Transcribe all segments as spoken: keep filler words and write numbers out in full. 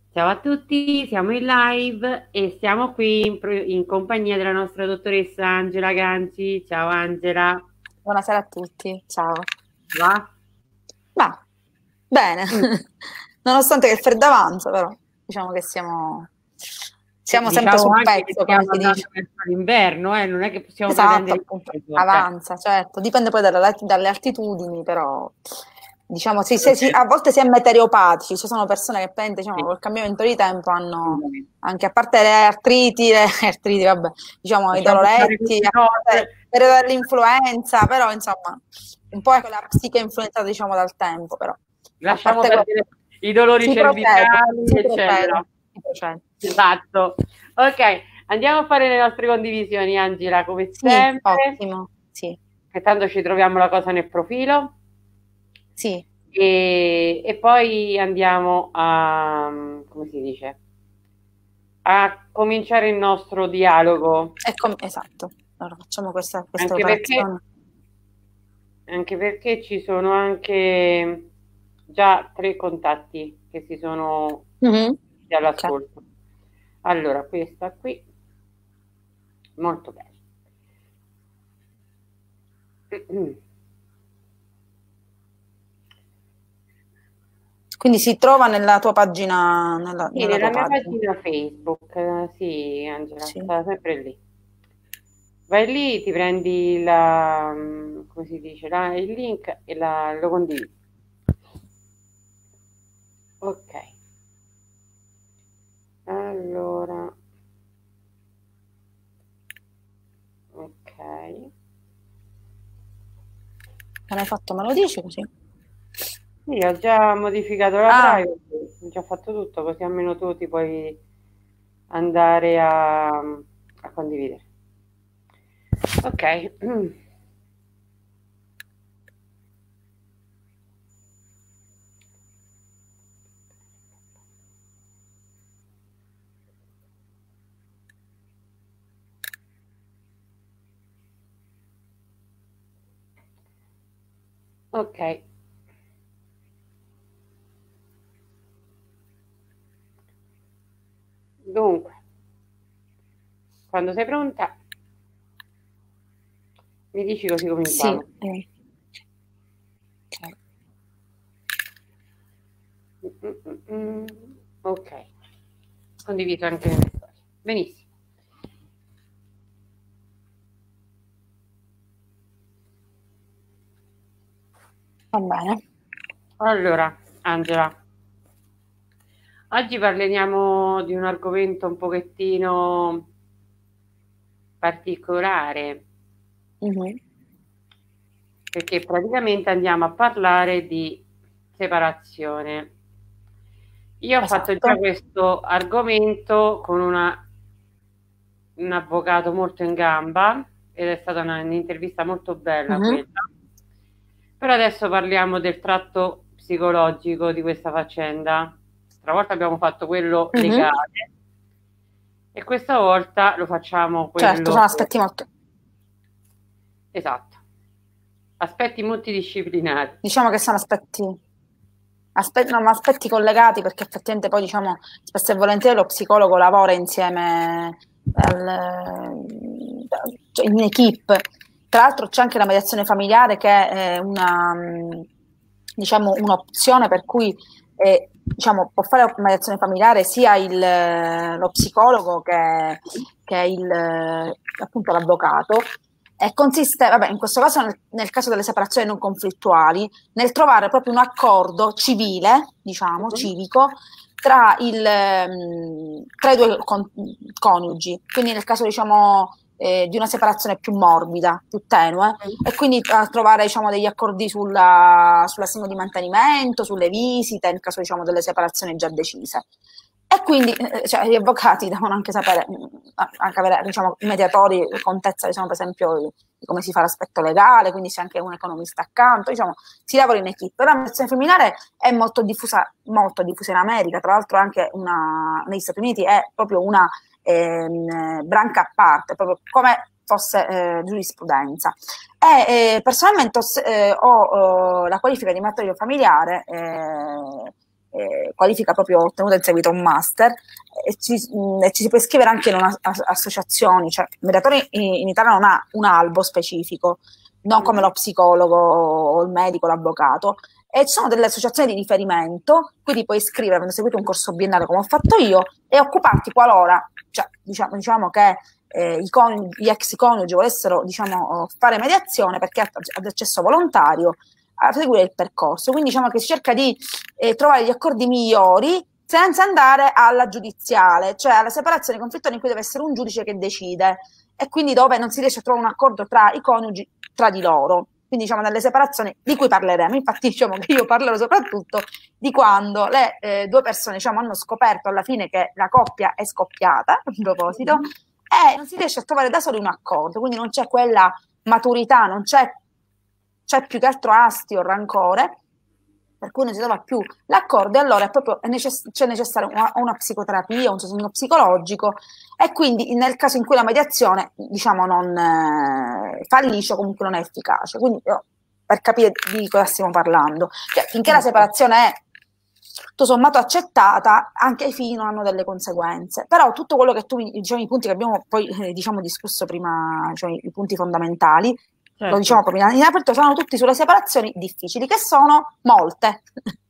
Ciao a tutti, siamo in live e siamo qui in, pro- in compagnia della nostra dottoressa Angela Ganci. Ciao Angela, Buonasera a tutti, ciao. va? Ma bene, Mm. nonostante che il freddo avanza, però diciamo che siamo, siamo sempre Diciamo sul anche che pezzo, come stiamo si andando dice. verso l'inverno, eh? Non è che possiamo Esatto, pretendere il appunto, caldo, cioè. avanza, certo, dipende poi dalle, dalle altitudini, però diciamo sì, se si- Ok, a volte si è meteoropatici, ci sono persone che prende, diciamo, sì, col cambiamento di tempo hanno assolutamente. anche, a parte le artriti, le artriti, vabbè, diciamo i Lasciamo stare doloretti, queste a parte cose. il periodo dell'influenza, però insomma, un po' è quella psiche influenzata, diciamo, dal tempo, però a Lasciamo parte quello, perdere i dolori si procede, cervicali, si procede, eccetera. si procede. Esatto. Ok, andiamo a fare le nostre condivisioni, Angela, come Sì, sempre. ottimo, sì, Che tanto ci troviamo la cosa nel profilo. sì, E, e poi andiamo a, come si dice, a cominciare il nostro dialogo, ecco, esatto. Allora facciamo questa, questa anche perché, operazione. anche perché ci sono anche già tre contatti che si sono Mhm. iscritti Ok. all'ascolto. Allora, questa qui, molto bene. Quindi si trova nella tua pagina, nella, Sì, nella nella tua mia pagina. pagina Facebook, eh, sì, Angela, Sì. sta sempre lì. Vai lì, ti prendi la, mm, come si dice, la- il link e la- lo condividi. Ok, allora, ok. Me l'hai fatto, me lo dici così? Sì, ho già modificato la Ah, privacy, ho già fatto tutto, così almeno tu ti puoi andare a, a condividere. Ok, ok. Dunque, quando sei pronta, mi dici così sì. cominciamo. eh, ok. Mm, mm, mm. Ok, condivido anche le mie storie. Benissimo. Va bene. Allora, Angela, oggi parliamo di un argomento un pochettino particolare, Mhm. perché praticamente andiamo a parlare di separazione. Io ho fatto già Esatto. questo argomento con una- un avvocato molto in gamba ed è stata una- un'intervista molto bella Mhm. quella. Però adesso parliamo del tratto psicologico di questa faccenda. Stavolta abbiamo fatto quello Mhm. legale e questa volta lo facciamo Certo, sono quello aspetti molto, esatto. Aspetti multidisciplinari. diciamo che sono aspetti, aspetti, no, ma aspetti collegati perché effettivamente poi diciamo spesso e volentieri lo psicologo lavora insieme al- cioè in equipe. Tra l'altro c'è anche la mediazione familiare che è una, mh, diciamo, un'opzione per cui eh, diciamo, può fare la mediazione familiare sia il- lo psicologo che, che il, appunto l'avvocato. E consiste, vabbè, in questo caso nel, nel caso delle separazioni non conflittuali, nel trovare proprio un accordo civile, diciamo, Mhm. civico, tra, il, ehm, tra i due con- coniugi. Quindi nel caso, diciamo, eh, di una separazione più morbida, più tenue, e quindi a trovare, diciamo, degli accordi sulla, sull'assegno di mantenimento, sulle visite, nel caso, diciamo, delle separazioni già decise. E quindi eh, cioè, gli avvocati devono anche sapere, mh, anche avere, diciamo, i mediatori, contezza, diciamo, per esempio, di di come si fa l'aspetto legale, quindi c'è anche un economista accanto, diciamo, si lavora in equipe. La mediazione femminile è molto diffusa, molto diffusa in America, tra l'altro anche una, negli Stati Uniti è proprio una ehm, branca a parte, proprio come fosse eh, giurisprudenza. E eh, personalmente ho, eh, ho eh, la qualifica di matrimonio familiare, eh, eh, qualifica proprio ottenuta in seguito a un master, e ci, mh, e ci si può iscrivere anche in una, as, associazioni, cioè il mediatore in, in Italia non ha un albo specifico, non come lo psicologo o il medico, l'avvocato, e ci sono delle associazioni di riferimento, quindi puoi iscrivere, avendo seguito un corso biennale come ho fatto io, e occuparti qualora, cioè, diciamo, diciamo che eh, i con, gli ex coniugi volessero, diciamo, fare mediazione, perché ad accesso volontario, a seguire il percorso. Quindi diciamo che si cerca di eh, trovare gli accordi migliori senza andare alla giudiziale, cioè alla separazione conflittuale in cui deve essere un giudice che decide, e quindi dove non si riesce a trovare un accordo tra i coniugi, tra di loro. Quindi diciamo nelle separazioni di cui parleremo, infatti diciamo che io parlerò soprattutto di quando le eh, due persone diciamo hanno scoperto alla fine che la coppia è scoppiata, a proposito, e non si riesce a trovare da soli un accordo, quindi non c'è quella maturità, non c'è, c'è più che altro astio, rancore, per cui non si trova più l'accordo, e allora è proprio è necess- c'è necessaria una, una psicoterapia, un sostegno psicologico, e quindi nel caso in cui la mediazione diciamo non eh, fallisce, comunque non è efficace. Quindi io, per capire di cosa stiamo parlando, cioè, finché la separazione è tutto sommato accettata, anche i figli non hanno delle conseguenze, però tutto quello che tu diciamo, i punti che abbiamo poi eh, diciamo discusso prima, diciamo, i punti fondamentali, certo. Lo diciamo proprio in aperto, sono tutti sulle separazioni difficili, che sono molte.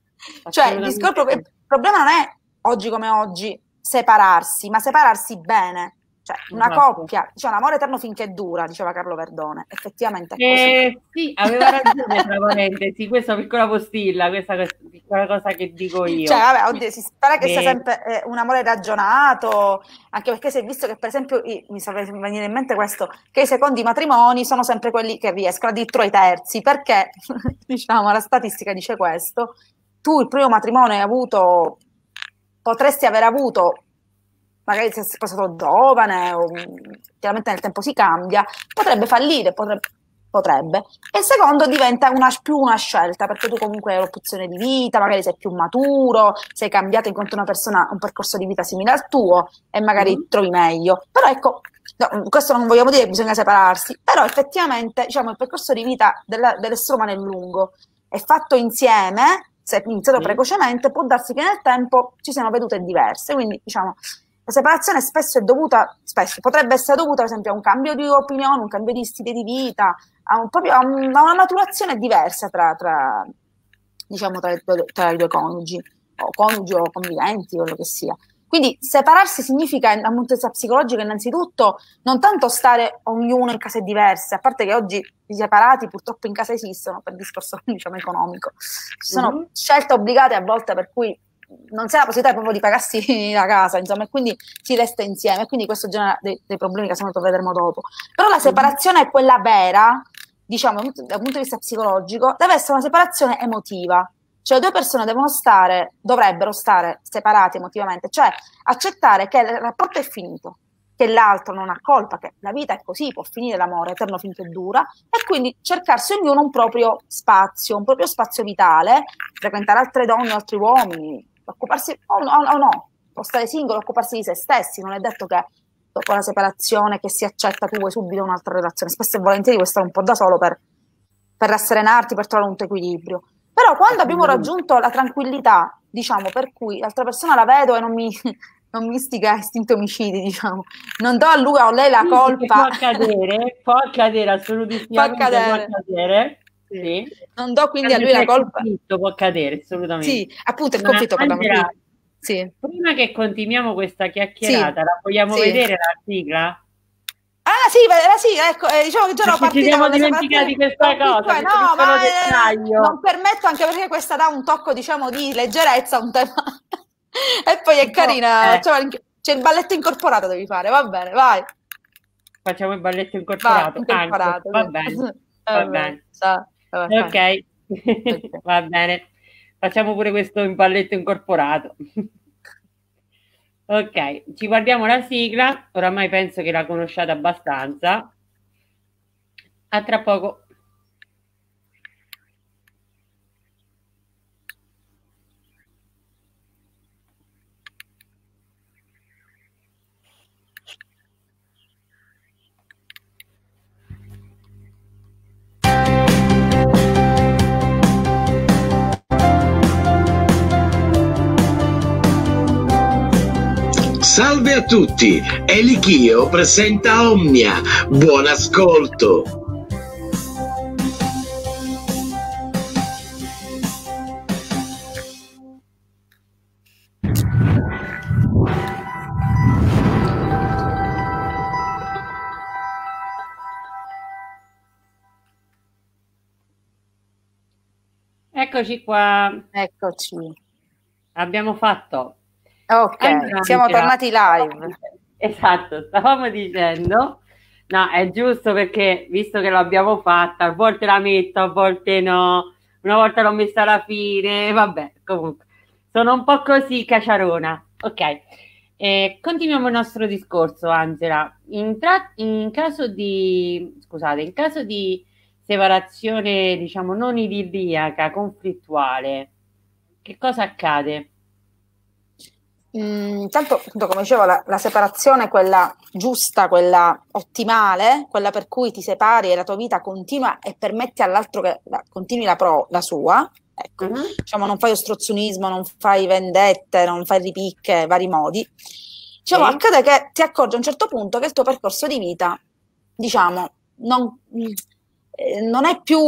Cioè il, discorso, il problema non è oggi come oggi separarsi, ma separarsi bene. Cioè una esatto. coppia, cioè un amore eterno finché dura, diceva Carlo Verdone, effettivamente è eh, così. Sì, aveva ragione, tra parentesi, questa piccola postilla, questa piccola cosa che dico io. Cioè, vabbè, oddio, si spera che eh. sia sempre eh, un amore ragionato, anche perché si è visto che, per esempio, mi sta venire in mente questo, che i secondi matrimoni sono sempre quelli che riescono addirittura ai terzi, perché, diciamo, la statistica dice questo, tu il primo matrimonio hai avuto, potresti aver avuto, magari se sei sposato giovane, o chiaramente nel tempo si cambia, potrebbe fallire, potrebbe, potrebbe. E il secondo diventa una, più una scelta, perché tu comunque hai un'opzione di vita, magari sei più maturo, sei cambiato, incontri una persona, un percorso di vita simile al tuo, e magari mm. trovi meglio. Però ecco, no, questo non vogliamo dire che bisogna separarsi, però effettivamente diciamo il percorso di vita della, dell'essere umano è lungo, è fatto insieme, se è iniziato mm. precocemente, può darsi che nel tempo ci siano vedute diverse, quindi diciamo la separazione spesso è dovuta, spesso potrebbe essere dovuta, ad esempio, a un cambio di opinione, un cambio di stile di vita, a, un, proprio a, un, a una maturazione diversa tra, tra, diciamo, tra, tra i due coniugi, o coniugi o conviventi, o quello che sia. Quindi separarsi significa, dal punto di vista psicologico, innanzitutto non tanto stare ognuno in case diverse, a parte che oggi i separati purtroppo in casa esistono per discorso, diciamo, economico. Ci sono mm-hmm. scelte obbligate a volte per cui non c'è la possibilità proprio di pagarsi la casa, insomma, e quindi si resta insieme, e quindi questo genera dei, dei problemi che secondo me vedremo dopo. Però la separazione è quella vera, diciamo, dal punto di vista psicologico, deve essere una separazione emotiva, cioè due persone devono stare, dovrebbero stare separati emotivamente, cioè accettare che il rapporto è finito, che l'altro non ha colpa, che la vita è così, può finire l'amore eterno finché dura, e quindi cercarsi ognuno un proprio spazio, un proprio spazio vitale, frequentare altre donne, altri uomini, occuparsi o no, o no, può stare singolo, occuparsi di se stessi, non è detto che dopo la separazione che si accetta tu vuoi subito un'altra relazione, spesso e volentieri vuoi stare un po' da solo per, per rasserenarti, per trovare un tuo equilibrio. Però quando abbiamo raggiunto la tranquillità, diciamo, per cui l'altra persona la vedo e non mi, non mi istiga istinto omicidi, diciamo, non do a lui o a lei la colpa. Può accadere, può accadere assolutamente, può accadere. Può accadere. Sì. Non do quindi Anche a lui la colpa. Il conflitto può accadere, assolutamente. Sì, appunto il conflitto parliamo qui. Sì. Prima che continuiamo questa chiacchierata, sì. la vogliamo sì. vedere la sigla? Ah sì, la sigla, ecco, eh, diciamo che già ero partita. Ci siamo dimenticati questa cosa. No, ma eh, non permetto, anche perché questa dà un tocco, diciamo, di leggerezza, un tema. E poi è no, carina, eh. cioè, c'è il balletto incorporato, devi fare, va bene, vai. Facciamo il balletto incorporato. Vai, incorporato anche. Va bene, va bene. Ciao. Vabbè, ok, va bene, facciamo pure questo in balletto incorporato. Ok, ci guardiamo la sigla, oramai penso che la conosciate abbastanza. A tra poco. Salve a tutti, Elichio presenta Omnia, buon ascolto. Eccoci qua. Eccoci. Abbiamo fatto. Ok, allora, siamo tornati live. Esatto, stavamo dicendo, no, è giusto perché visto che l'abbiamo fatta, a volte la metto, a volte no, una volta l'ho messa alla fine, vabbè, comunque, sono un po' così cacciarona. Ok, eh, continuiamo il nostro discorso, Angela. In, in caso di, scusate, in caso di separazione, diciamo, non idilliaca, conflittuale, che cosa accade? Intanto, appunto, come dicevo, la, la separazione, quella giusta, quella ottimale, quella per cui ti separi e la tua vita continua e permetti all'altro che la, continui la, pro, la sua, ecco, uh-huh. Diciamo, non fai ostruzionismo, non fai vendette, non fai ripicche, vari modi. Diciamo, sì. Accade che ti accorgi a un certo punto che il tuo percorso di vita, diciamo, non, eh, non è più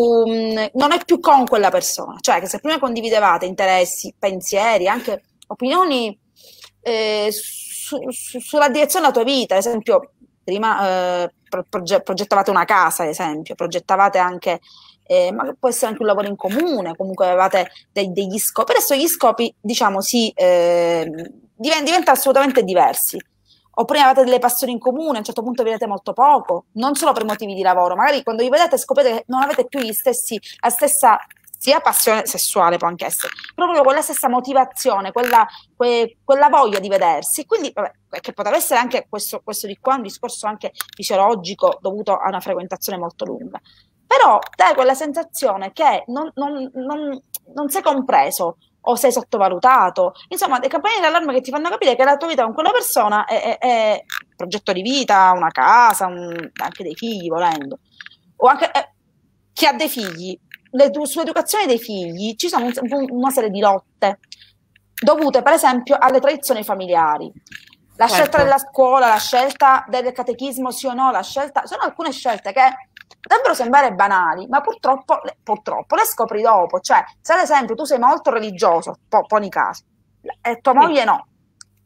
non è più con quella persona, cioè che se prima condividevate interessi, pensieri, anche opinioni eh, su, su, sulla direzione della tua vita, ad esempio prima eh, proge progettavate una casa, ad esempio, progettavate anche, eh, ma può essere anche un lavoro in comune, comunque avevate dei, degli scopi, adesso gli scopi, diciamo, si eh, divent diventano assolutamente diversi. O prima avete delle passioni in comune, a un certo punto vi vedete molto poco, non solo per motivi di lavoro, magari quando vi vedete scoprite che non avete più gli stessi, la stessa sia passione sessuale, può anche essere, proprio quella stessa motivazione, quella, que, quella voglia di vedersi. Quindi, vabbè, che potrebbe essere anche questo, questo di qua, un discorso anche fisiologico dovuto a una frequentazione molto lunga. Però dai quella sensazione che non, non, non, non sei compreso o sei sottovalutato, insomma, dei campanelli d'allarme che ti fanno capire che la tua vita con quella persona è, è, è un progetto di vita, una casa, un, anche dei figli volendo, o anche eh, chi ha dei figli. Sull'educazione dei figli ci sono un, una serie di lotte dovute per esempio alle tradizioni familiari, la certo. scelta della scuola, la scelta del catechismo sì o no, la scelta, sono alcune scelte che potrebbero sembrare banali, ma purtroppo, purtroppo le scopri dopo. Cioè, se ad esempio tu sei molto religioso, po poni caso, e tua moglie sì. no,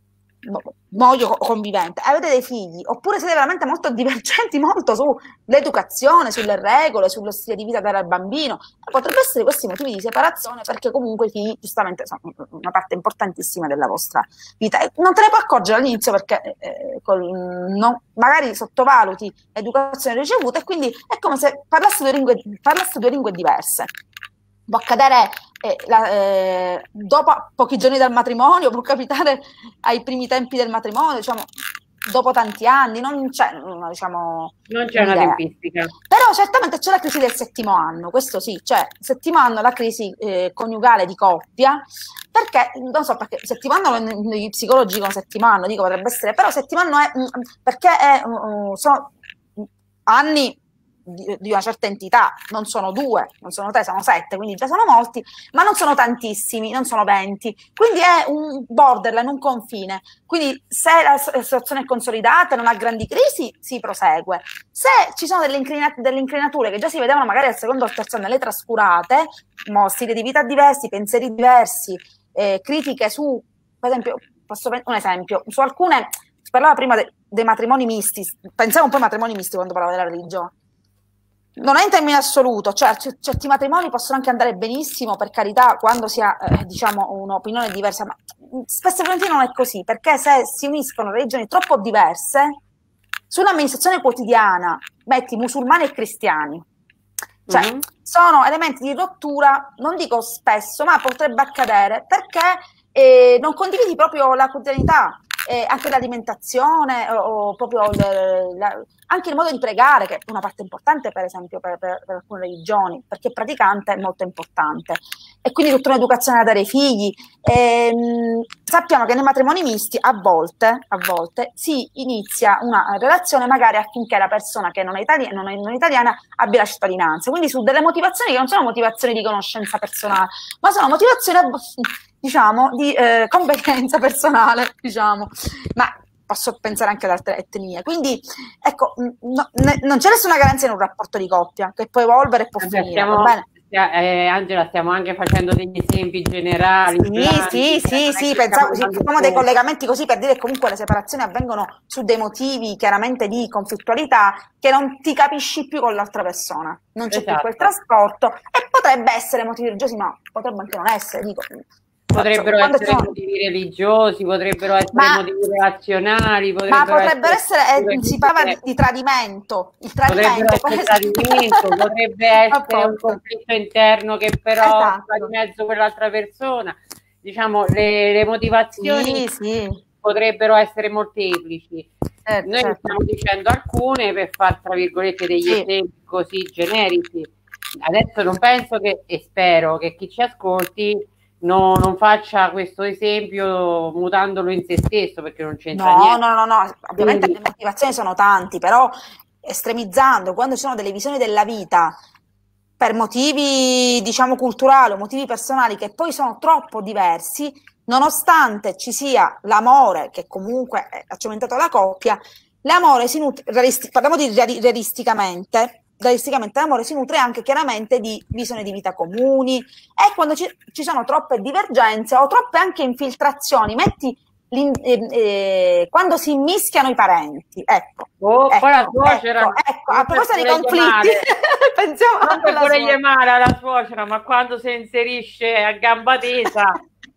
moglie convivente, avete dei figli, oppure siete veramente molto divergenti molto sull'educazione, sulle regole, sullo stile di vita del bambino, potrebbero essere questi motivi di separazione, perché comunque i figli giustamente sono una parte importantissima della vostra vita e non te ne puoi accorgere all'inizio perché eh, col, no, magari sottovaluti l'educazione ricevuta e quindi è come se parlassi due lingue, parlassi due lingue diverse. Può accadere eh, la, eh, dopo pochi giorni dal matrimonio, può capitare ai primi tempi del matrimonio, diciamo, dopo tanti anni, non c'è diciamo, non c'è una tempistica. Però certamente c'è la crisi del settimo anno, questo sì, cioè settimo anno la crisi eh, coniugale di coppia, perché, non so perché, settimo anno gli psicologi dicono settimo anno, dico potrebbe essere, però settimo anno è, perché è, sono anni Di, di una certa entità, non sono due, non sono tre, sono sette, quindi già sono molti, ma non sono tantissimi, non sono venti, quindi è un borderline, un confine, quindi se la situazione è consolidata, non ha grandi crisi, si prosegue. Se ci sono delle, inclina delle inclinature che già si vedevano magari al secondo o terzo anno, le trascurate, mo, stili di vita diversi, pensieri diversi, eh, critiche su, per esempio, posso un esempio, su alcune, si parlava prima de, dei matrimoni misti, pensavo un po' ai matrimoni misti quando parlavo della religione. Non è in termini assoluto, cioè certi matrimoni possono anche andare benissimo, per carità, quando si ha eh, diciamo un'opinione diversa, ma spesso e volentieri non è così, perché se si uniscono religioni troppo diverse, sull'amministrazione quotidiana metti musulmani e cristiani, cioè mm-hmm. sono elementi di rottura, non dico spesso, ma potrebbe accadere, perché eh, non condividi proprio la quotidianità, eh, anche l'alimentazione o, o proprio le, la, anche il modo di pregare, che è una parte importante per esempio per, per, per alcune religioni, perché praticante è molto importante, e quindi tutta un'educazione da dare ai figli. E, mh, sappiamo che nei matrimoni misti a volte, a volte si inizia una relazione magari affinché la persona che non è, itali non è, non è italiana abbia la cittadinanza, quindi su delle motivazioni che non sono motivazioni di conoscenza personale, ma sono motivazioni diciamo, di eh, convenienza personale, diciamo, ma posso pensare anche ad altre etnie. Quindi, ecco, no, ne, non c'è nessuna garanzia in un rapporto di coppia, che può evolvere e può Vabbè, finire, stiamo, va bene? eh, Angela, stiamo anche facendo degli esempi generali. Sì, grandi, sì, cioè, sì, non è sì, che pensavo, stiamo sì, dando facciamo dei solo- collegamenti così per dire che comunque le separazioni avvengono su dei motivi chiaramente di conflittualità che non ti capisci più con l'altra persona, non c'è più quel Esatto. trasporto e potrebbe essere motivi religiosi, ma potrebbe anche non essere, dico. Potrebbero Quando essere sono... motivi religiosi, potrebbero essere Ma, motivi relazionali, ma potrebbero potrebbero essere essere, eh, si parla di, di tradimento, il potrebbero tradimento può essere essere... tradimento, potrebbe essere un Apposta. conflitto interno che però va Esatto. di mezzo quell'altra persona. Diciamo, le, le motivazioni Sì, sì, potrebbero essere molteplici. certo, Noi ne certo. stiamo dicendo alcune per fare, tra virgolette, degli Sì. esempi così generici. Adesso non penso che, e spero che chi ci ascolti no, non faccia questo esempio mutandolo in se stesso, perché non c'entra No, niente. no, no, no, ovviamente Quindi, le motivazioni sono tanti, però estremizzando, quando ci sono delle visioni della vita per motivi, diciamo, culturali o motivi personali che poi sono troppo diversi, nonostante ci sia l'amore, che comunque ha cementato la coppia, l'amore si nutre, realisti- parliamo di reali- realisticamente, realisticamente l'amore si nutre anche chiaramente di visioni di vita comuni e quando ci, ci sono troppe divergenze o troppe anche infiltrazioni, metti l'in- eh, eh, quando si mischiano i parenti, ecco. oh, Ecco, poi la suocera, ecco, ecco, a non per proposito di volergli conflitti, male, pensiamo non per alla volergli suocera. male alla suocera, ma quando si inserisce a gamba tesa,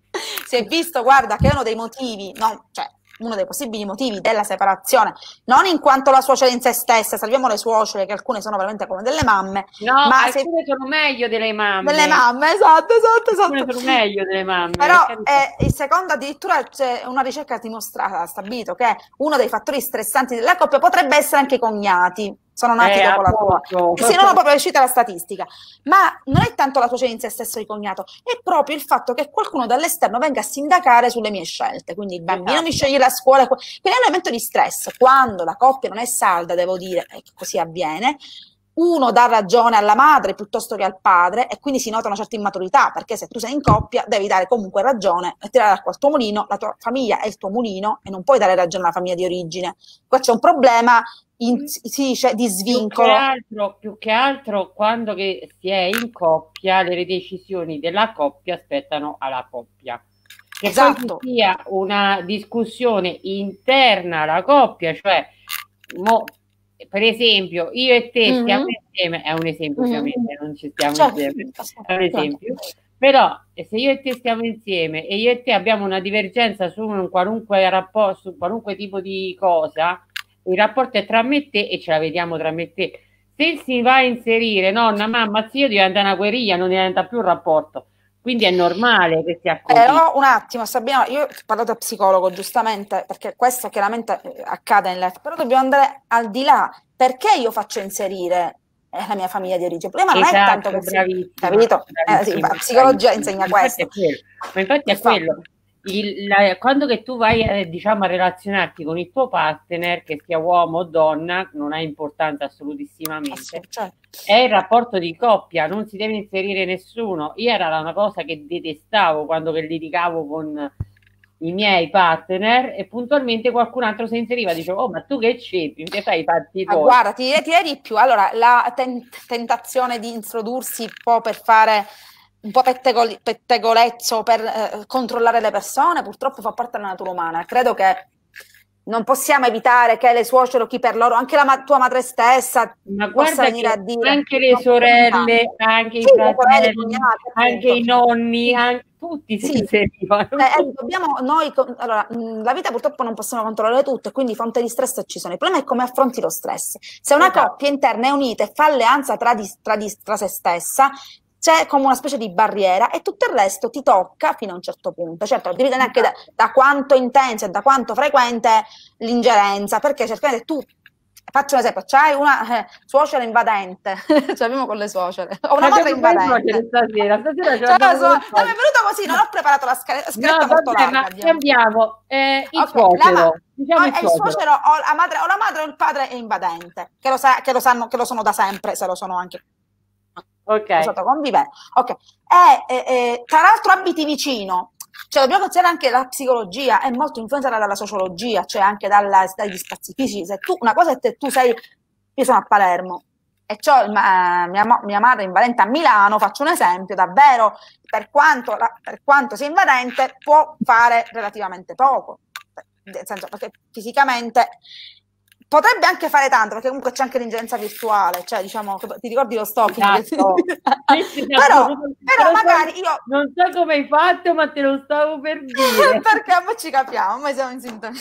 Si è visto, guarda, che è uno dei motivi, no, cioè uno dei possibili motivi della separazione, non in quanto la suocera in sé stessa, salviamo le suocere, che alcune sono veramente come delle mamme, no, ma se, alcune sono meglio delle mamme, delle mamme, esatto, esatto, alcune esatto. sono meglio delle mamme, Però per carità. eh, il secondo addirittura c'è una ricerca che dimostra, ha stabilito che uno dei fattori stressanti della coppia potrebbe essere anche i cognati. Sono nati Eh, dopo la tua. appunto. Eh sì, non ho proprio uscita la statistica, ma non è tanto la suocera in sé stesso di cognato, è proprio il fatto che qualcuno dall'esterno venga a sindacare sulle mie scelte. Quindi il bambino Esatto. mi sceglie la scuola, quindi è un elemento di stress. Quando la coppia non è salda, devo dire, e così avviene, uno dà ragione alla madre piuttosto che al padre e quindi si nota una certa immaturità, perché se tu sei in coppia devi dare comunque ragione e tirare acqua al tuo mulino, la tua famiglia è il tuo mulino e non puoi dare ragione alla famiglia di origine. Qua c'è un problema, in, si dice, di svincolo. Più che altro, più che altro quando che si è in coppia, le decisioni della coppia spettano alla coppia. Che Esatto. poi ci sia una discussione interna alla coppia, cioè mo, per esempio io e te stiamo Mhm. insieme, è un esempio Mhm. ovviamente, non ci stiamo Certo. insieme, è un esempio, però se io e te stiamo insieme e io e te abbiamo una divergenza su un qualunque rapporto, su qualunque tipo di cosa, il rapporto è tra me e te e ce la vediamo tra me e te. Se si va a inserire nonna, mamma, zio, diventa una guerriglia, non diventa più un rapporto. Quindi è normale che sia così. Però un attimo, Sabina, io ho parlato da psicologo giustamente, perché questo chiaramente eh, accade in letto, però dobbiamo andare al di là. Perché io faccio inserire eh, la mia famiglia di origine? Il problema non Esatto, è tanto che si, bravissima, capito? Eh, sì, bravissima, la psicologia bravissima. insegna Ma infatti questo. è quello. Ma infatti è Infatti. quello. Il, la, quando che tu vai eh, diciamo a relazionarti con il tuo partner, che sia uomo o donna, non ha importanza assolutissimamente, Cioè, è il rapporto di coppia, non si deve inserire nessuno. Io era una cosa che detestavo quando che litigavo con i miei partner e puntualmente qualcun altro si inseriva, dicevo, oh ma tu che c'entri, che fai i fatti ma tuoi? guarda, ti direi, ti direi di più. Allora, la ten- tentazione di introdursi un po' per fare un po' pettegol- pettegolezzo per eh, controllare le persone, purtroppo fa parte della natura umana. Credo che non possiamo evitare che le suocere o chi per loro, anche la ma- tua madre stessa, Ma possa guarda venire che a dire anche le non sorelle, anche i sì, le sorelle, fratelli, cognate, anche appunto. i nonni, anche, tutti si Sì. inserivano. Eh, eh, dobbiamo noi, co- allora, mh, la vita purtroppo non possiamo controllare tutto, quindi fonte di stress ci sono. Il problema è come affronti lo stress. Se una Esatto. coppia interna è unita e fa alleanza tra, di, tra, di, tra se stessa, c'è come una specie di barriera e tutto il resto ti tocca fino a un certo punto. Certo, dipende anche da, da quanto intensa e da quanto frequente è l'ingerenza, perché certamente tu, faccio un esempio, c'hai una eh, suocera invadente, ce l'abbiamo con le suocere, o una madre Abbiamo pure invadente. suocere stasera, stasera ce Cioè, l'abbiamo so- pure no, mi è venuto così, non ho preparato la scale- No, scaletta molto vabbè, larga. ma abbiamo. cambiamo. Eh, il Ok, la suocero, ma- diciamo o il è il suocero. suocero o la madre o la madre o il padre è invadente, che lo, sa, che lo sanno, che lo sono da sempre, se lo sono anche. Ok. È stato convivente. Ok. E, e, e, tra l'altro abiti vicino, Cioè, dobbiamo considerare anche la psicologia, è molto influenzata dalla sociologia, cioè anche dalla, dagli spazi fisici. Se tu, una cosa è che tu sei, io sono a Palermo e c'ho mia, mia madre invadente a Milano, faccio un esempio, davvero, per quanto, per quanto sia invadente, può fare relativamente poco, nel senso, perché fisicamente potrebbe anche fare tanto, perché comunque c'è anche l'ingerenza virtuale, cioè diciamo, ti ricordi lo stalking? Esatto. però, però magari io... Non so come hai fatto, ma te lo stavo per dire. Perché poi ci capiamo, ma siamo in sintonia.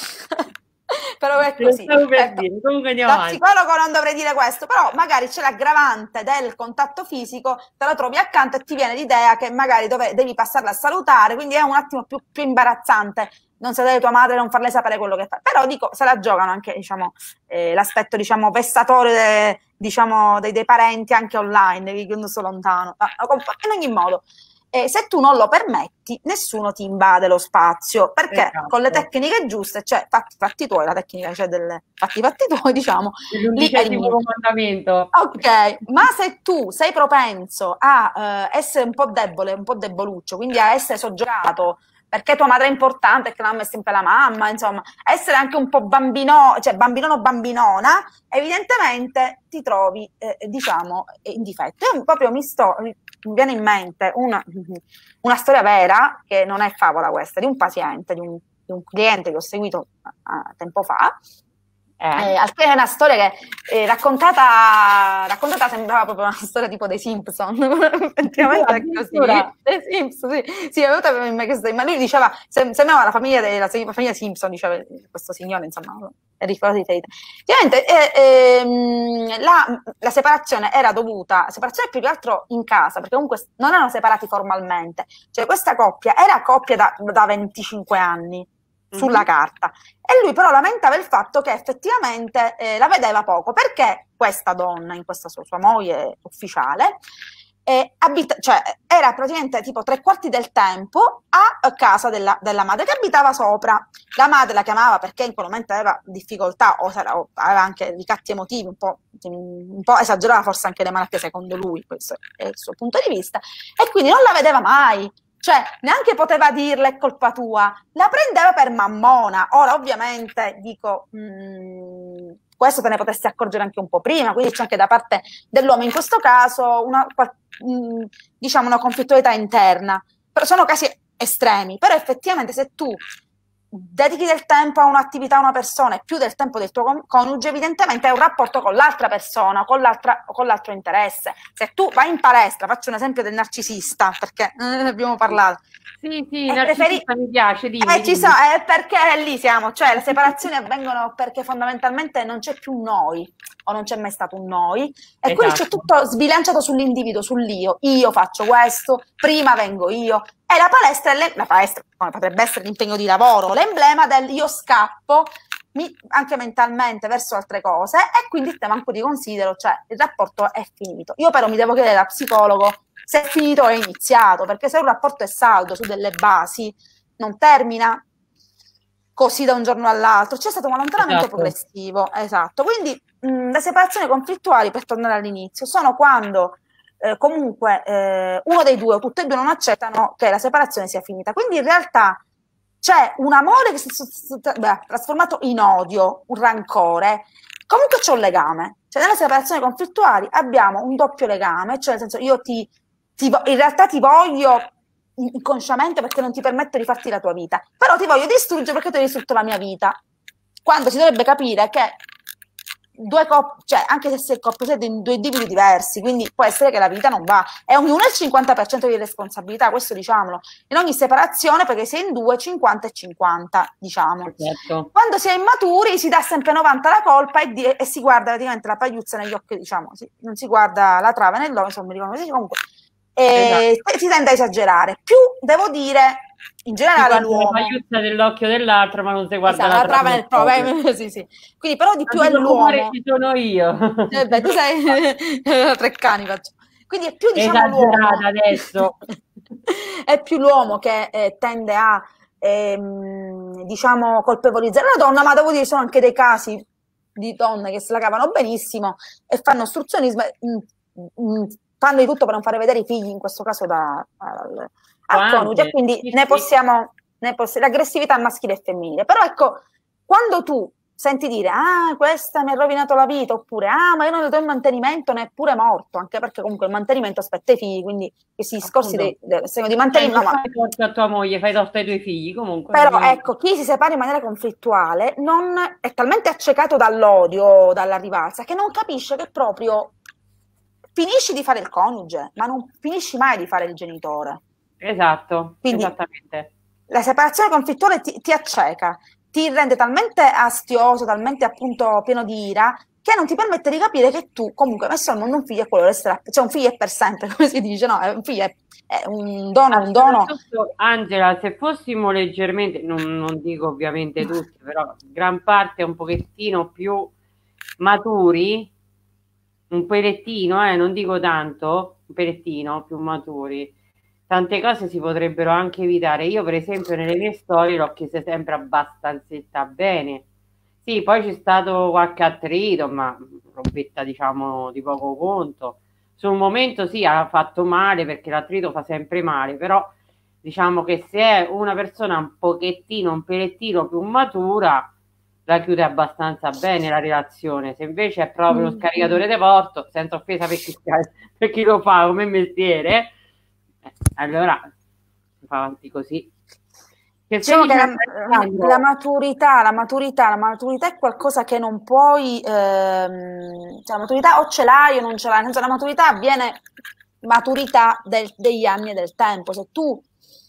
Però è te lo così. stavo per Certo, dire. Comunque da avanti. psicologo non dovrei dire questo, però magari c'è l'aggravante del contatto fisico, te lo trovi accanto e ti viene l'idea che magari dove, devi passarla a salutare, quindi è un attimo più, più imbarazzante non sedere tua madre, non farle sapere quello che fa. Però dico, se la giocano anche, diciamo, eh, l'aspetto, diciamo, vessatorio de, diciamo, dei, dei parenti anche online, che quando sto lontano. In ogni modo, eh, se tu non lo permetti, nessuno ti invade lo spazio, perché Esatto. con le tecniche giuste, cioè fatti fatti tuoi, la tecnica cioè delle fatti fatti tuoi, diciamo, l'undicesimo comandamento. Ok, ma se tu sei propenso a eh, essere un po' debole, un po' deboluccio, quindi a essere soggiogato perché tua madre è importante e che la mamma è sempre la mamma, insomma, essere anche un po' bambino, cioè bambinono o bambinona, evidentemente ti trovi, eh, diciamo, in difetto. Io proprio mi sto, mi viene in mente una, una storia vera, che non è favola questa, di un paziente, di un, di un cliente che ho seguito uh, tempo fa. Eh. Eh, è una storia che eh, raccontata, raccontata sembrava proprio una storia tipo dei Simpson. Effettivamente è così. Dei Simpson, sì, sì, è venuta in me questo, ma lui diceva, sembrava la famiglia della famiglia Simpson, diceva questo signore, insomma, è ricordo di te. Ovviamente eh, eh, la, la separazione era dovuta, la separazione più che altro in casa, perché comunque non erano separati formalmente, cioè questa coppia era coppia da, da venticinque anni. Sulla mm-hmm. carta, e lui però lamentava il fatto che effettivamente eh, la vedeva poco, perché questa donna, in questa sua, sua moglie ufficiale, eh, abita, cioè, era praticamente tipo tre quarti del tempo a casa della, della madre che abitava sopra. La madre la chiamava perché in quel momento aveva difficoltà o, o aveva anche ricatti emotivi, un po', un po' esagerava forse anche le malattie secondo lui, questo è il suo punto di vista, e quindi non la vedeva mai. Cioè, neanche poteva dirle è colpa tua, la prendeva per mammona. Ora, ovviamente, dico, mh, questo te ne potresti accorgere anche un po' prima, quindi c'è anche da parte dell'uomo, in questo caso, una, mh, diciamo, una conflittualità interna. Però sono casi estremi, però effettivamente se tu dedichi del tempo a un'attività, a una persona e più del tempo del tuo coniuge, evidentemente è un rapporto con l'altra persona, con l'altra, con l'altro interesse. Se tu vai in palestra, faccio un esempio del narcisista, perché ne abbiamo parlato. Sì, sì, il narcisista preferi... mi piace, dimmi, eh, ci so, è perché lì siamo, cioè le separazioni avvengono perché fondamentalmente non c'è più un noi, o non c'è mai stato un noi, e esatto. Quindi c'è tutto sbilanciato sull'individuo, sull'io. Io faccio questo, prima vengo io. E la palestra, è la palestra come potrebbe essere l'impegno di lavoro, l'emblema del io scappo mi, anche mentalmente verso altre cose, e quindi il tema anche di considero, cioè il rapporto è finito. Io però mi devo chiedere da psicologo se è finito o è iniziato, perché se un rapporto è saldo su delle basi non termina così da un giorno all'altro, c'è stato un allontanamento esatto. progressivo, esatto. Quindi mh, le separazioni conflittuali, per tornare all'inizio, sono quando Eh, comunque eh, uno dei due o tutti e due non accettano che la separazione sia finita, quindi in realtà c'è un amore che si è trasformato in odio, un rancore, comunque c'è un legame, cioè nelle separazioni conflittuali abbiamo un doppio legame, cioè nel senso io ti, ti in realtà ti voglio inconsciamente perché non ti permetto di farti la tua vita, però ti voglio distruggere perché tu hai distrutto la mia vita, quando si dovrebbe capire che due coppie, cioè anche se sei coppia siete in due individui diversi, quindi può essere che la vita non va, e ognuno ha il cinquanta per cento di responsabilità, questo diciamolo, in ogni separazione, perché sei in due, cinquanta e cinquanta, diciamo. Certo. Quando si è immaturi si dà sempre novanta la colpa e, di, e si guarda praticamente la pagliuzza negli occhi, diciamo, si, non si guarda la trave nell'occhio, insomma, mi ricordo così, comunque, e esatto. si tende a esagerare. Più, devo dire, in generale l'uomo la pagliuzza dell'occhio dell'altro, ma non si guarda esatto, la trave nel proprio, sì, sì. Quindi però di più è l'uomo. Ci sono io. Eh beh, tu sei tre cani faccio. Quindi è più diciamo esagerata l'uomo adesso. È più l'uomo che eh, tende a ehm, diciamo colpevolizzare la donna, ma devo dire sono anche dei casi di donne che se la cavano benissimo e fanno ostruzionismo, mh, mh, fanno di tutto per non fare vedere i figli, in questo caso da, al, al coniuge, anche, quindi sì, ne sì. possiamo, ne poss- l'aggressività maschile e femminile. Però ecco, quando tu senti dire, ah, questa mi ha rovinato la vita, oppure, ah, ma io non le do il mantenimento neppure morto, anche perché comunque il mantenimento aspetta i figli, quindi questi discorsi Appunto. dei- del segno di Eh, mantenimento, non ma fai torto a tua moglie, fai torto ai tuoi figli, comunque. però bisogna- ecco, chi si separa in maniera conflittuale non è talmente accecato dall'odio, dalla rivalsa, che non capisce che proprio finisci di fare il coniuge, ma non finisci mai di fare il genitore. Esatto, Quindi esattamente. la separazione conflittuale ti, ti acceca, ti rende talmente astioso, talmente appunto pieno di ira, che non ti permette di capire che tu comunque hai messo al mondo un figlio e quello resterà, cioè un figlio è per sempre, come si dice, no? È un figlio è, è un dono, Ma un dono. soprattutto, Angela, se fossimo leggermente, non, non dico ovviamente tutti, però gran parte un pochettino più maturi, un pelettino, eh, non dico tanto, un pelettino più maturi, tante cose si potrebbero anche evitare. Io, per esempio, nelle mie storie l'ho chiese sempre abbastanza bene. Sì, poi c'è stato qualche attrito, ma robetta, diciamo, di poco conto. Sul momento sì, ha fatto male perché l'attrito fa sempre male, però diciamo che se è una persona un pochettino, un pelettino più matura, la chiude abbastanza bene la relazione. Se invece è proprio uno scaricatore di porto, senza offesa per chi, per chi lo fa come mestiere, eh, allora si fa avanti così. Che Diciamo che la, Alessandro, la maturità, la maturità, la maturità è qualcosa che non puoi, ehm, cioè la maturità o ce l'hai o non ce l'hai, nel senso, la maturità avviene maturità del- degli anni e del tempo. Se tu,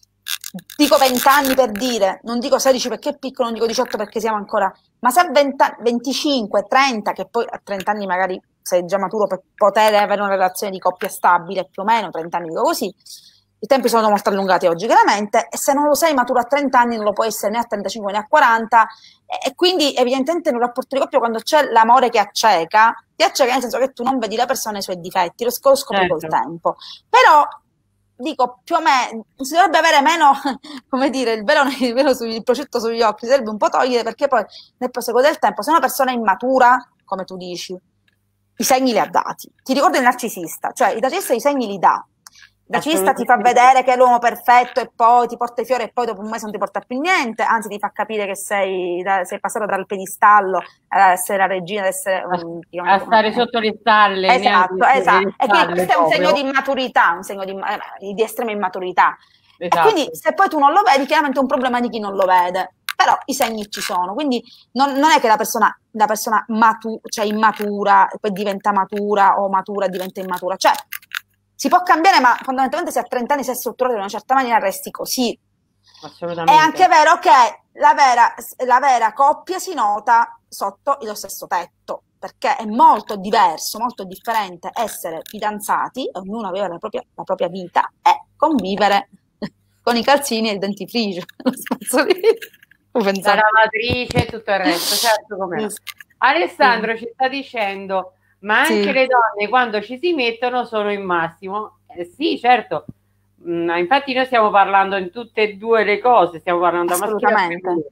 dico venti anni per dire, non dico sedici perché è piccolo, non dico diciotto perché siamo ancora, ma se a venti, venticinque, trenta, che poi a trenta anni magari sei già maturo per poter avere una relazione di coppia stabile, più o meno, trenta anni dico così, i tempi sono molto allungati oggi, chiaramente, e se non lo sei maturo a trenta anni non lo puoi essere né a trentacinque né a quaranta, e, e quindi evidentemente in un rapporto di coppia quando c'è l'amore che acceca, ti acceca nel senso che tu non vedi la persona e i suoi difetti, lo scopri certo. col tempo. Però, dico, più o meno, si dovrebbe avere meno, come dire, il velo, il velo sul, il prosciutto sugli occhi, si dovrebbe un po' togliere, perché poi nel proseguo del tempo, se una persona è immatura, come tu dici, i segni li ha dati. Ti ricordi il narcisista? Cioè, il narcisista i segni li dà. Il narcisista ti fa vedere che è l'uomo perfetto e poi ti porta i fiori e poi dopo un mese non ti porta più niente, anzi ti fa capire che sei, da, sei passato dal piedistallo ad essere la regina, ad essere un, diciamo, a stare un, sotto le stalle. esatto, esatto. E quindi questo è un segno proprio. di immaturità, un segno di, eh, di estrema immaturità. Esatto. E quindi se poi tu non lo vedi, chiaramente è un problema di chi non lo vede. Però i segni ci sono, quindi non, non è che la persona, la persona matu, cioè immatura, poi diventa matura o matura e diventa immatura, cioè si può cambiare, ma fondamentalmente se a trenta anni sei strutturato in una certa maniera resti così. Assolutamente. È anche vero che la vera, la vera coppia si nota sotto lo stesso tetto, perché è molto diverso, molto differente essere fidanzati, ognuno aveva la propria, la propria vita, e convivere con i calzini e il dentifricio, lo spazzolino. La lavatrice e tutto il resto, certo com'è. Alessandro ci sta dicendo, ma anche Sì. le donne quando ci si mettono sono il massimo. Eh, sì, certo. Mm, infatti noi stiamo parlando in tutte e due le cose, stiamo parlando a maschile e a femminile.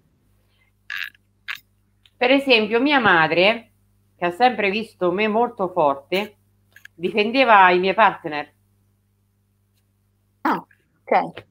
Per esempio, mia madre, che ha sempre visto me molto forte, difendeva i miei partner. Ah, ok.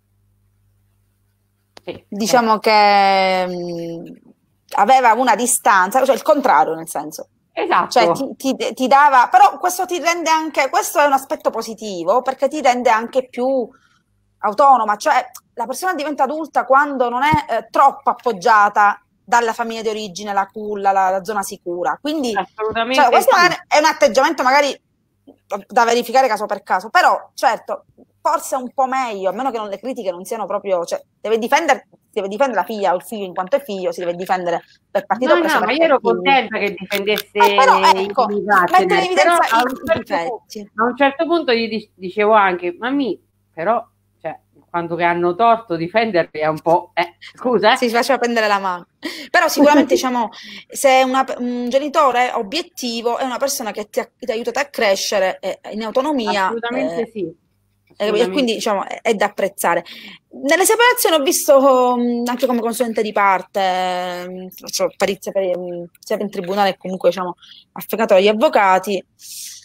Sì, Diciamo eh. che mh, aveva una distanza, cioè il contrario nel senso. Esatto. Cioè ti, ti, ti dava, però questo ti rende anche, questo è un aspetto positivo perché ti rende anche più autonoma, cioè la persona diventa adulta quando non è eh, troppo appoggiata dalla famiglia di origine, la culla, la, la zona sicura. Quindi assolutamente cioè, questo sì. è un atteggiamento magari da verificare caso per caso, però certo forse è un po' meglio, a meno che non le critiche non siano proprio, cioè deve difendere, deve difendere la figlia o il figlio in quanto è figlio, si deve difendere per partito no, preso no, per ma io ero cattivi. contenta che difendesse Eh, però ecco, i mettere in partner, però evidenza a i, un, i certo difetti. punto, a un certo punto gli dic- dicevo anche, mammi, però, cioè, quando che hanno torto difenderli è un po', eh, scusa, eh? Si faceva prendere la mano. Però sicuramente diciamo, se una, un genitore obiettivo è una persona che ti, ha, ti ha aiutato a crescere eh, in autonomia. Assolutamente eh, sì. E quindi diciamo è, è da apprezzare. Nelle separazioni ho visto mh, anche come consulente di parte, mh, faccio perizie per, mh, sia in tribunale che comunque diciamo affiancato agli avvocati. Le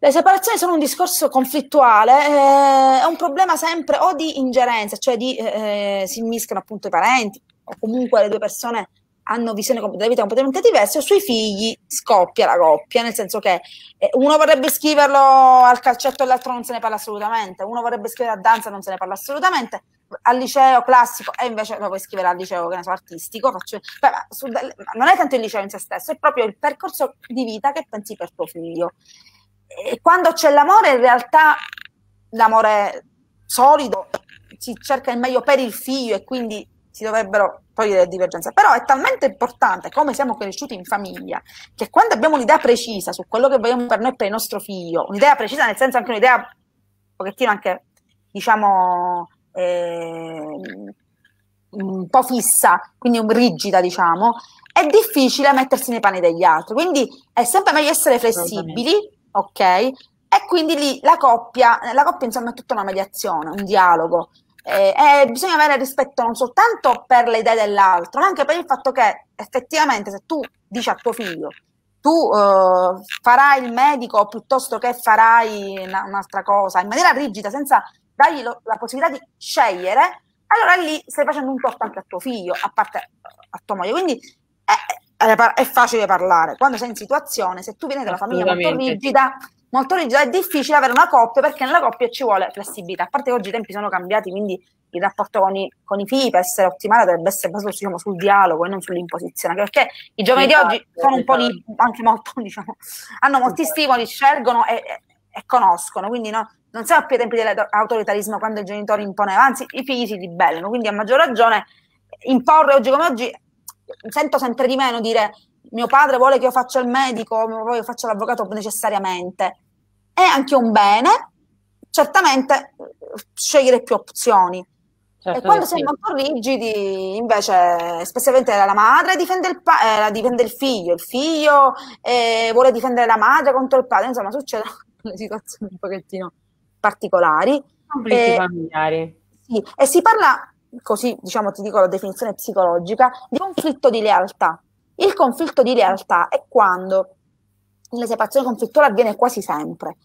Le separazioni sono un discorso conflittuale, eh, è un problema sempre o di ingerenza, cioè di eh, si immischiano appunto i parenti, o comunque le due persone hanno visioni della vita completamente diverse, o sui figli scoppia la coppia, nel senso che eh, uno vorrebbe iscriverlo al calcetto e l'altro non se ne parla assolutamente, uno vorrebbe iscrivere a danza e non se ne parla assolutamente, al liceo classico e invece lo vuoi iscrivere al liceo, che ne so, artistico, faccio, beh, su, non è tanto il liceo in sé stesso, è proprio il percorso di vita che pensi per tuo figlio. E quando c'è l'amore, in realtà l'amore solido, si cerca il meglio per il figlio e quindi si dovrebbero togliere le divergenze, però è talmente importante come siamo cresciuti in famiglia che quando abbiamo un'idea precisa su quello che vogliamo per noi e per il nostro figlio, un'idea precisa nel senso anche un'idea un pochettino anche diciamo eh, un po' fissa, quindi un rigida diciamo, è difficile mettersi nei panni degli altri, quindi è sempre meglio essere flessibili, ok? E quindi lì la coppia, la coppia insomma è tutta una mediazione, un dialogo. Eh, eh, bisogna avere rispetto non soltanto per le idee dell'altro, ma anche per il fatto che effettivamente se tu dici a tuo figlio tu eh, farai il medico piuttosto che farai una, un'altra cosa in maniera rigida, senza dargli lo, la possibilità di scegliere, allora lì stai facendo un torto anche a tuo figlio, a parte a tua moglie. Quindi è, è, è facile parlare. Quando sei in situazione, se tu vieni da una famiglia molto rigida, molto rigida, è difficile avere una coppia, perché nella coppia ci vuole flessibilità. A parte che oggi i tempi sono cambiati, quindi il rapporto con i, con i figli per essere ottimale dovrebbe essere basato diciamo, sul dialogo e non sull'imposizione, perché i giovani esatto, di oggi sono un po' di, anche molto, diciamo, hanno molti stimoli, scelgono e, e, e conoscono, quindi no, non siamo più ai tempi dell'autoritarismo quando i genitori imponevano, anzi i figli si ribellano, quindi a maggior ragione imporre oggi come oggi, sento sempre di meno dire mio padre vuole che io faccia il medico, vuole che io faccia l'avvocato necessariamente, è anche un bene, certamente scegliere più opzioni. Certo, e quando sì. siamo molto rigidi, invece, specialmente la madre difende il, pa- eh, difende il figlio, il figlio eh, vuole difendere la madre contro il padre, insomma, succedono le situazioni un pochettino particolari. Conflitti eh, familiari. Sì, e si parla, così diciamo ti dico la definizione psicologica, di conflitto di lealtà. Il conflitto di lealtà è quando la separazione conflittuale avviene quasi sempre.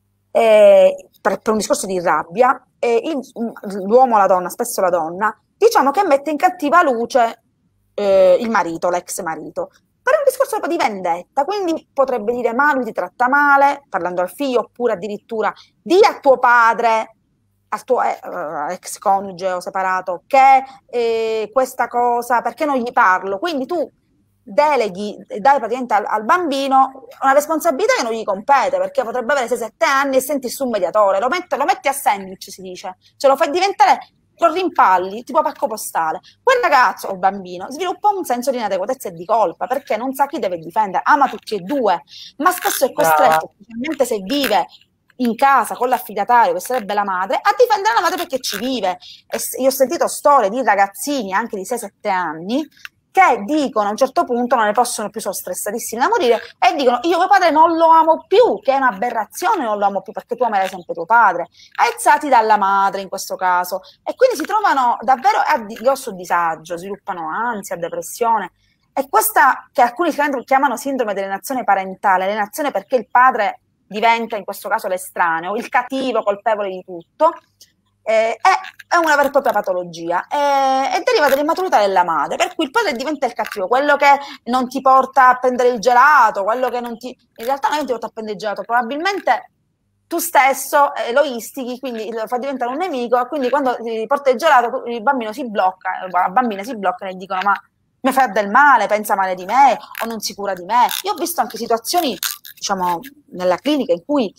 Eh, per, per un discorso di rabbia, eh, il, l'uomo o la donna, spesso la donna, diciamo che mette in cattiva luce eh, il marito, l'ex marito, per un discorso proprio di vendetta, quindi potrebbe dire ma lui ti tratta male, parlando al figlio, oppure addirittura di a tuo padre, al tuo eh, ex coniuge o separato, che eh, questa cosa, perché non gli parlo? Quindi tu deleghi, dai praticamente al, al bambino una responsabilità che non gli compete, perché potrebbe avere sei sette anni e senti su un mediatore, lo, mette, lo metti a sandwich, si dice, cioè lo fai diventare, lo rimpalli, tipo pacco postale. Quel ragazzo o bambino sviluppa un senso di inadeguatezza e di colpa, perché non sa chi deve difendere, ama tutti e due, ma spesso è costretto, specialmente se vive in casa con l'affidatario, che sarebbe la madre, a difendere la madre perché ci vive. E io ho sentito storie di ragazzini anche di sei sette anni che dicono a un certo punto non ne possono più, sono stressatissimi da morire e dicono io mio padre non lo amo più, che è un'aberrazione, non lo amo più perché tu amerai sempre tuo padre, aizzati dalla madre in questo caso, e quindi si trovano davvero a grosso disagio, sviluppano ansia, depressione, e questa che alcuni chiamano sindrome dell'alienazione parentale, alienazione perché il padre diventa in questo caso l'estraneo, il cattivo, colpevole di tutto. Eh, è, è una vera e propria patologia eh, e deriva dall'immaturità della madre, per cui il padre diventa il cattivo, quello che non ti porta a prendere il gelato, quello che non ti in realtà non ti porta a prendere il gelato, probabilmente tu stesso eh, lo istighi, quindi lo fa diventare un nemico, quindi quando ti porta il gelato il bambino si blocca, la bambina si blocca e dicono ma mi fa del male, pensa male di me o non si cura di me. Io ho visto anche situazioni diciamo nella clinica in cui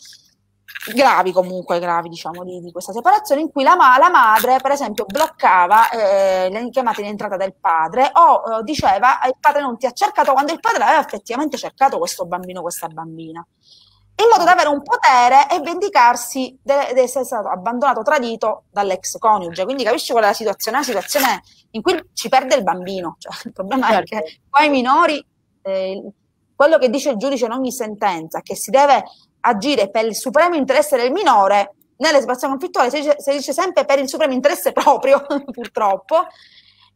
gravi comunque, gravi diciamo di, di questa separazione, in cui la, ma- la madre per esempio bloccava eh, le chiamate in entrata del padre o eh, diceva il padre non ti ha cercato quando il padre aveva effettivamente cercato questo bambino, questa bambina, in modo da avere un potere e vendicarsi di essere stato abbandonato, tradito dall'ex coniuge. Quindi capisci qual è la situazione? Una situazione in cui ci perde il bambino, cioè, il problema certo. è che poi i minori eh, quello che dice il giudice in ogni sentenza, che si deve agire per il supremo interesse del minore, nelle separazioni conflittuali si dice, si dice sempre per il supremo interesse proprio, purtroppo,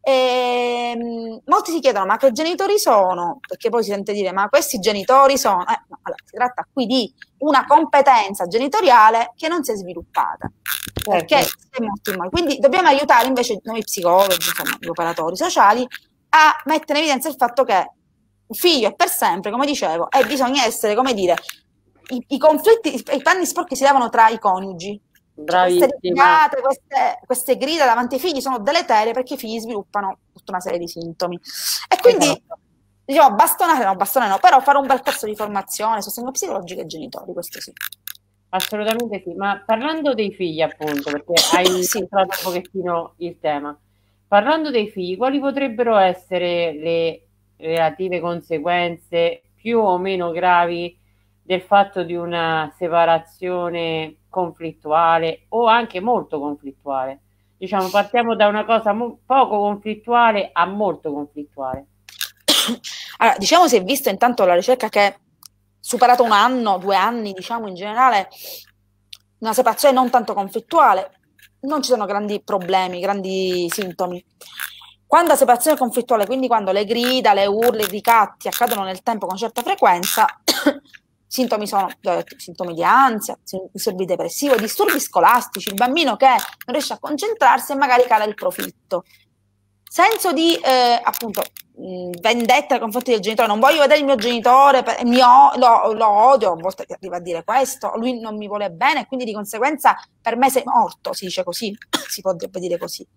E, mh, molti si chiedono ma che genitori sono? Perché poi si sente dire ma questi genitori sono... Eh, no, allora, si tratta qui di una competenza genitoriale che non si è sviluppata. Perché è molto male. Quindi dobbiamo aiutare invece noi psicologi, insomma, gli operatori sociali, a mettere in evidenza il fatto che il figlio è per sempre, come dicevo, e bisogna essere, come dire, i, i conflitti, i, i panni sporchi si lavano tra i coniugi. Queste litigate, queste, queste grida davanti ai figli sono deleterie perché i figli sviluppano tutta una serie di sintomi. E quindi, esatto. diciamo, bastonare no, bastonare no, però fare un bel corso di formazione, sostegno psicologico ai genitori, questo sì. Assolutamente sì, ma parlando dei figli appunto, perché hai sì. centrato un pochettino il tema, parlando dei figli, quali potrebbero essere le relative conseguenze più o meno gravi del fatto di una separazione conflittuale o anche molto conflittuale? Diciamo, partiamo da una cosa mo- poco conflittuale a molto conflittuale. Allora, diciamo, si è visto intanto la ricerca che superato un anno, due anni, diciamo in generale, una separazione non tanto conflittuale, non ci sono grandi problemi, grandi sintomi. Quando la separazione è conflittuale, quindi quando le grida, le urla, i ricatti accadono nel tempo con certa frequenza, sintomi sono eh, sintomi di ansia, disturbi depressivi, disturbi scolastici, il bambino che non riesce a concentrarsi e magari cala il profitto. Senso di eh, appunto mh, vendetta nei confronti del genitore, non voglio vedere il mio genitore, per, mio, lo, lo odio, a volte arriva a dire questo, lui non mi vuole bene, quindi di conseguenza per me sei morto, si dice così, si potrebbe dire così.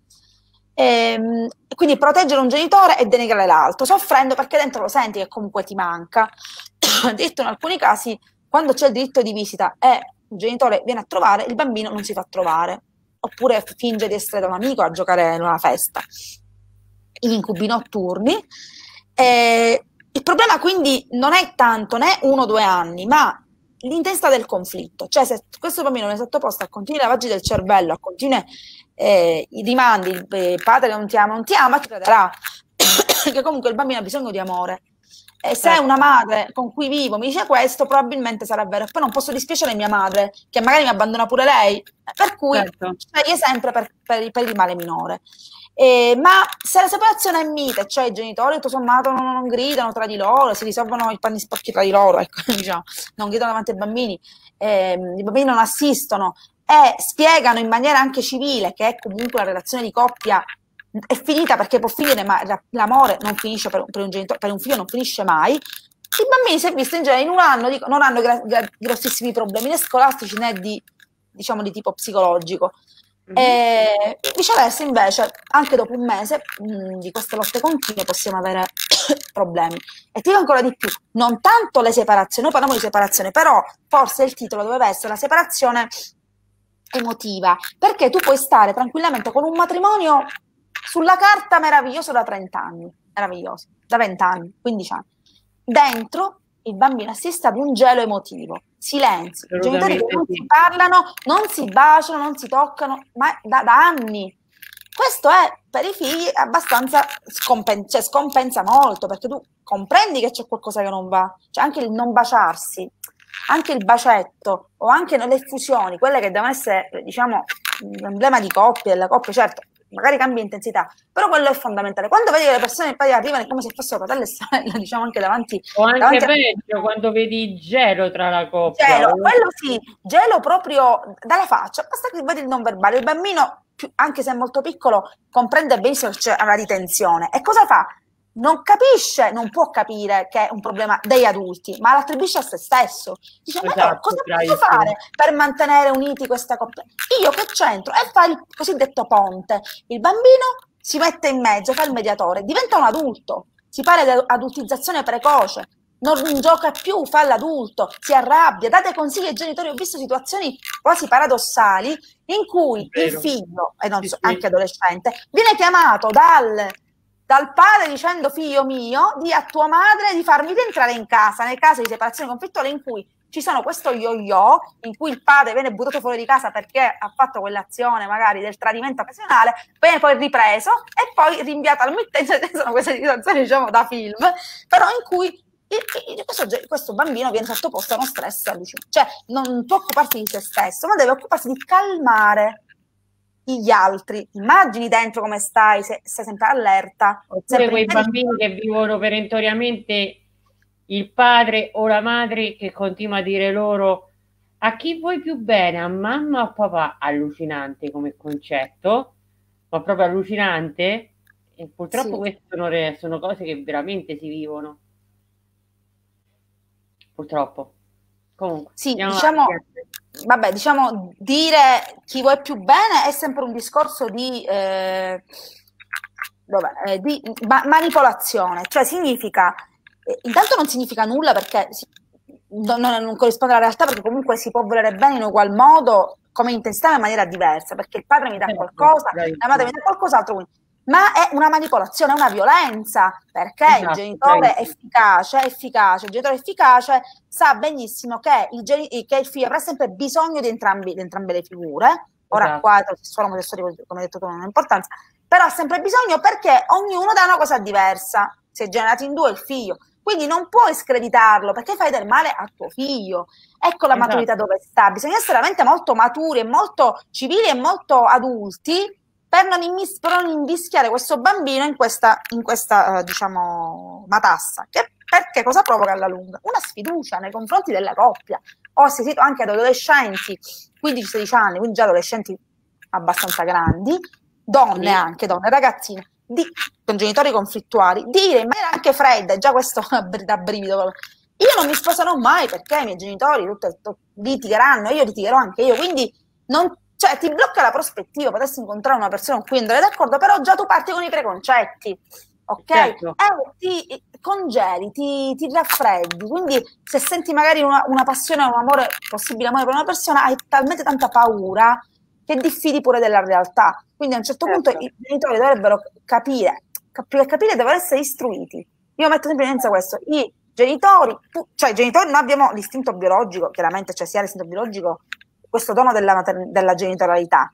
E, quindi proteggere un genitore e denigrare l'altro, soffrendo perché dentro lo senti che comunque ti manca. Detto in alcuni casi, quando c'è il diritto di visita e il genitore viene a trovare, il bambino non si fa trovare, oppure finge di essere da un amico a giocare in una festa. Gli incubi notturni. Eh, il problema quindi non è tanto né uno o due anni, ma l'intensità del conflitto. Cioè, se questo bambino viene sottoposto a continui lavaggi del cervello, a continui eh, i rimandi, il eh, padre non ti ama, non ti ama, ti crederà che comunque il bambino ha bisogno di amore. E se una madre con cui vivo mi dice questo, probabilmente sarà vero. E poi non posso dispiacere mia madre, che magari mi abbandona pure lei, per cui certo. sceglie sempre per, per, per il male minore. Eh, ma se la separazione è mite, cioè i genitori tutto sommato non, non gridano tra di loro, si risolvono i panni sporchi tra di loro, ecco, diciamo, non gridano davanti ai bambini, eh, i bambini non assistono e spiegano in maniera anche civile che è comunque la relazione di coppia è finita perché può finire, ma l'amore non finisce per, per un genitore, per un figlio non finisce mai. I bambini, si è visto in genere, in un anno dico, non hanno gra gra grossissimi problemi né scolastici né di, diciamo, di tipo psicologico. Mm-hmm. E viceversa, invece, anche dopo un mese mh, di queste lotte continue possiamo avere problemi. E ti dico ancora di più, non tanto le separazioni, noi parliamo di separazione, però forse il titolo doveva essere la separazione emotiva, perché tu puoi stare tranquillamente con un matrimonio sulla carta meraviglioso da trenta anni, meraviglioso, da venti anni, quindici anni. Dentro il bambino assiste ad un gelo emotivo, silenzi, i genitori che non si parlano, non si baciano, non si toccano, ma da, da anni. Questo è per i figli abbastanza scompen cioè scompensa molto, perché tu comprendi che c'è qualcosa che non va, cioè anche il non baciarsi, anche il bacetto o anche le effusioni, quelle che devono essere, diciamo, l'emblema di coppia, della coppia, certo, magari cambia intensità, però quello è fondamentale. Quando vedi che le persone poi arrivano è come se fossero fratello e sorella, diciamo anche davanti. O anche davanti peggio, a... quando vedi gelo tra la coppia. Gelo, quello sì, gelo proprio dalla faccia, basta che vedi il non verbale. Il bambino, anche se è molto piccolo, comprende benissimo che c'è una di tensione. E cosa fa? Non capisce, non può capire che è un problema degli adulti, ma l'attribuisce a se stesso. Dice, esatto, ma no, cosa bravissimo. Posso fare per mantenere uniti questa coppia? Io che c'entro? E fa il cosiddetto ponte. Il bambino si mette in mezzo, fa il mediatore, diventa un adulto. Si parla di adultizzazione precoce, non gioca più, fa l'adulto, si arrabbia, date consigli ai genitori. Ho visto situazioni quasi paradossali in cui il figlio, e non so, anche adolescente, viene chiamato dal... dal padre dicendo figlio mio, di a tua madre di farmi rientrare in casa, nel caso di separazione conflittuale in cui ci sono questo yo-yo, in cui il padre viene buttato fuori di casa perché ha fatto quell'azione magari del tradimento occasionale, viene poi ripreso e poi rinviato al mittente. Sono queste situazioni, diciamo, da film, però in cui questo, questo bambino viene sottoposto a uno stress allucinante. Cioè non può occuparsi di se stesso, ma deve occuparsi di calmare gli altri, immagini dentro come stai, se, sei sempre allerta. Oppure sempre quei in pericolo. bambini che vivono perentoriamente il padre o la madre che continua a dire loro a chi vuoi più bene, a mamma o a papà. Allucinante come concetto, ma proprio allucinante. E purtroppo Sì. queste sono, re- sono cose che veramente si vivono. Purtroppo. Comunque, Sì, andiamo diciamo, avanti. vabbè, diciamo, dire chi vuoi più bene è sempre un discorso di, eh, vabbè, eh, di ma- manipolazione, cioè significa, eh, intanto non significa nulla perché si- non, non- non corrisponde alla realtà, perché comunque si può volere bene in ugual modo, come intensità, ma in maniera diversa, perché il padre mi dà Certo, qualcosa, la bravissima. madre mi dà qualcos'altro, quindi- ma è una manipolazione, è una violenza, perché il Esatto, genitore bravissima. efficace, efficace, il genitore efficace sa benissimo che il, geni- che il figlio avrà sempre bisogno di entrambi, di entrambe le figure. Ora Esatto. qua eterosessuale, omosessuale, come hai detto tu, non ha importanza, però ha sempre bisogno perché ognuno dà una cosa diversa, si è generato in due il figlio, quindi non puoi screditarlo perché fai del male a tuo figlio. Ecco la Esatto. maturità dove sta, bisogna essere veramente molto maturi e molto civili e molto adulti per non, immis- per non invischiare questo bambino in questa, in questa eh, diciamo, matassa, che perché cosa provoca alla lunga? Una sfiducia nei confronti della coppia. Ho assistito anche ad adolescenti, quindici sedici anni, quindi già adolescenti abbastanza grandi, donne Sì. anche, donne, ragazzine, di, con genitori conflittuali, dire in maniera anche fredda, già questo da brivido, io non mi sposerò mai perché i miei genitori tutto, tutto, litigheranno, io litigherò anche io, quindi non, cioè, ti blocca la prospettiva, potresti incontrare una persona con cui andare d'accordo, però già tu parti con i preconcetti, ok? Certo. E ti congeli, ti, ti raffreddi, quindi se senti magari una, una passione, un amore, possibile amore per una persona, hai talmente tanta paura che diffidi pure della realtà. Quindi a un certo Certo. punto i genitori dovrebbero capire, capire, capire devono essere istruiti. Io metto sempre in evidenza questo, i genitori, tu, cioè i genitori, noi abbiamo l'istinto biologico, chiaramente, cioè sia l'istinto biologico, questo dono della, mater- della genitorialità,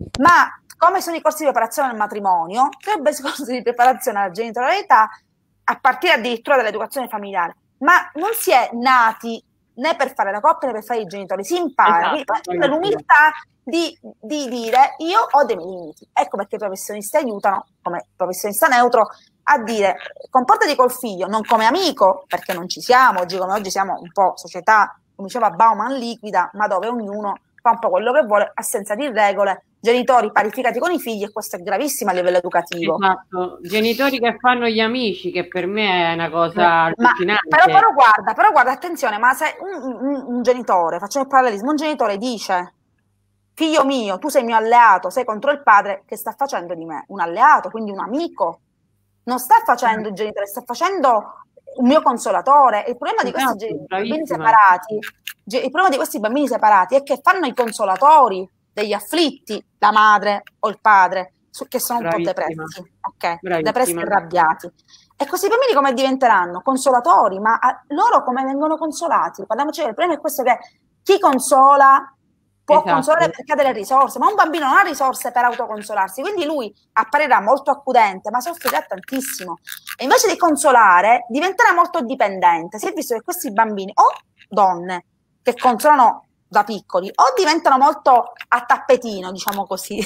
ma come sono i corsi di preparazione al matrimonio, dovrebbe essere corsi di preparazione alla genitorialità a partire addirittura dall'educazione familiare, ma non si è nati né per fare la coppia né per fare i genitori, si impara, Esatto, quindi c'è l'umiltà di, di dire io ho dei miei limiti. Ecco perché i professionisti aiutano, come professionista neutro, a dire comportati col figlio, non come amico, perché non ci siamo, oggi come oggi siamo un po' società, come diceva Bauman, liquida, ma dove ognuno fa un po' quello che vuole, assenza di regole, genitori parificati con i figli, e questo è gravissimo a livello educativo. Esatto, genitori che fanno gli amici, che per me è una cosa ma, allucinante. però, però guarda, però guarda, attenzione, ma se un, un, un genitore, facciamo il parallelismo, un genitore dice figlio mio, tu sei mio alleato, sei contro il padre, che sta facendo di me? Un alleato, quindi un amico. Non sta facendo il genitore, sta facendo un mio consolatore. Il problema di questi Esatto, bambini bravissima. separati, il problema di questi bambini separati è che fanno i consolatori degli afflitti, la madre o il padre, su- che sono un po' Bravissima. depressi, ok? Bravissima. Depressi e arrabbiati. E questi bambini come diventeranno? Consolatori, ma a- loro come vengono consolati? Parliamoci, il problema è questo, che chi consola può Esatto. consolare perché ha delle risorse, ma un bambino non ha risorse per autoconsolarsi, quindi lui apparirà molto accudente, ma soffrirà tantissimo. E invece di consolare, diventerà molto dipendente. Si è visto che questi bambini, o donne che consolano da piccoli, o diventano molto a tappetino, diciamo così,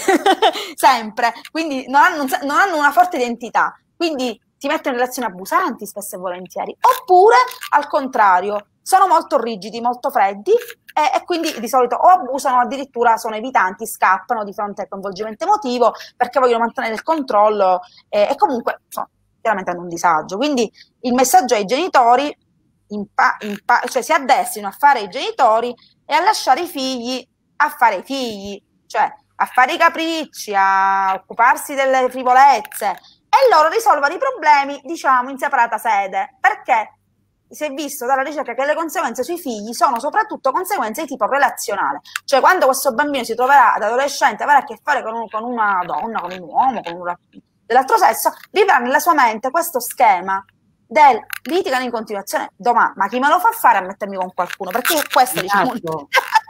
sempre, quindi non hanno, non hanno una forte identità, quindi si mettono in relazioni abusanti spesso e volentieri, oppure al contrario, sono molto rigidi, molto freddi, e, e quindi di solito o abusano o addirittura sono evitanti, scappano di fronte al coinvolgimento emotivo perché vogliono mantenere il controllo, eh, e comunque insomma, chiaramente hanno un disagio. Quindi il messaggio ai genitori, impa- impa- cioè si addestrino a fare i genitori e a lasciare i figli a fare i figli, cioè a fare i capricci, a occuparsi delle frivolezze, e loro risolvono i problemi, diciamo, in separata sede, perché si è visto dalla ricerca che le conseguenze sui figli sono soprattutto conseguenze di tipo relazionale, cioè quando questo bambino si troverà ad adolescente, avrà a che fare con, un, con una donna, con un uomo, con un dell'altro sesso, vivrà nella sua mente questo schema del litigano in continuazione, domani, ma chi me lo fa fare a mettermi con qualcuno? Perché questo, Esatto. diciamo...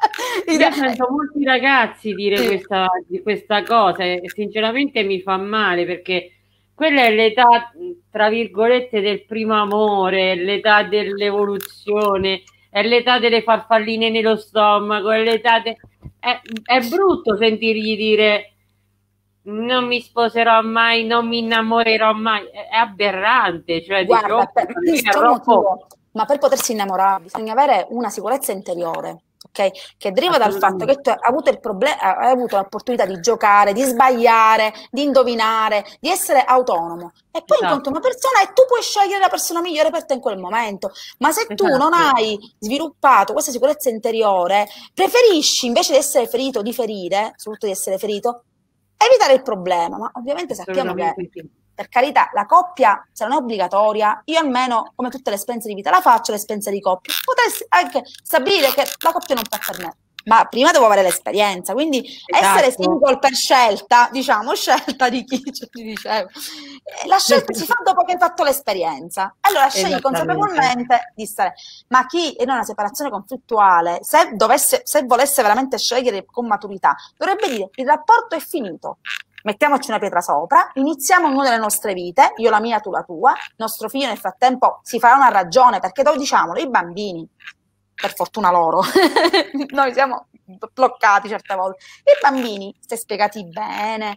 Io sento molti ragazzi dire Sì. questa, di questa cosa e sinceramente mi fa male, perché quella è l'età, tra virgolette, del primo amore, l'età dell'evoluzione, è l'età delle farfalline nello stomaco, è l'età de... è, è brutto sentirgli dire non mi sposerò mai, non mi innamorerò mai, è, è aberrante, cioè Guarda, dice, oh, per mi questo arrocco. motivo, ma per potersi innamorare bisogna avere una sicurezza interiore, ok? Che deriva dal fatto che tu hai avuto il problema, hai avuto l'opportunità di giocare, di sbagliare, di indovinare, di essere autonomo. E poi Esatto. incontri una persona e tu puoi scegliere la persona migliore per te in quel momento. Ma se tu non Esatto. hai sviluppato questa sicurezza interiore, preferisci invece di essere ferito, di ferire, soprattutto di essere ferito, evitare il problema. Ma ovviamente sappiamo che, Assolutamente sì. per carità, la coppia, se non è obbligatoria, io almeno, come tutte le esperienze di vita, la faccio l'esperienza di coppia. Potrei anche stabilire che la coppia non fa per me, ma prima devo avere l'esperienza. Quindi essere Esatto. single per scelta, diciamo, scelta di chi, cioè, ti dicevo. Eh, La scelta si fa dopo che hai fatto l'esperienza. Allora scegli Esattamente. consapevolmente di stare. Ma chi è in una separazione conflittuale, se dovesse, se volesse veramente scegliere con maturità, dovrebbe dire: il rapporto è finito. Mettiamoci una pietra sopra, iniziamo ognuno delle nostre vite, io la mia, tu la tua, il nostro figlio nel frattempo si farà una ragione, perché diciamolo, i bambini, per fortuna loro, noi siamo bloccati certe volte, i bambini, se spiegati bene,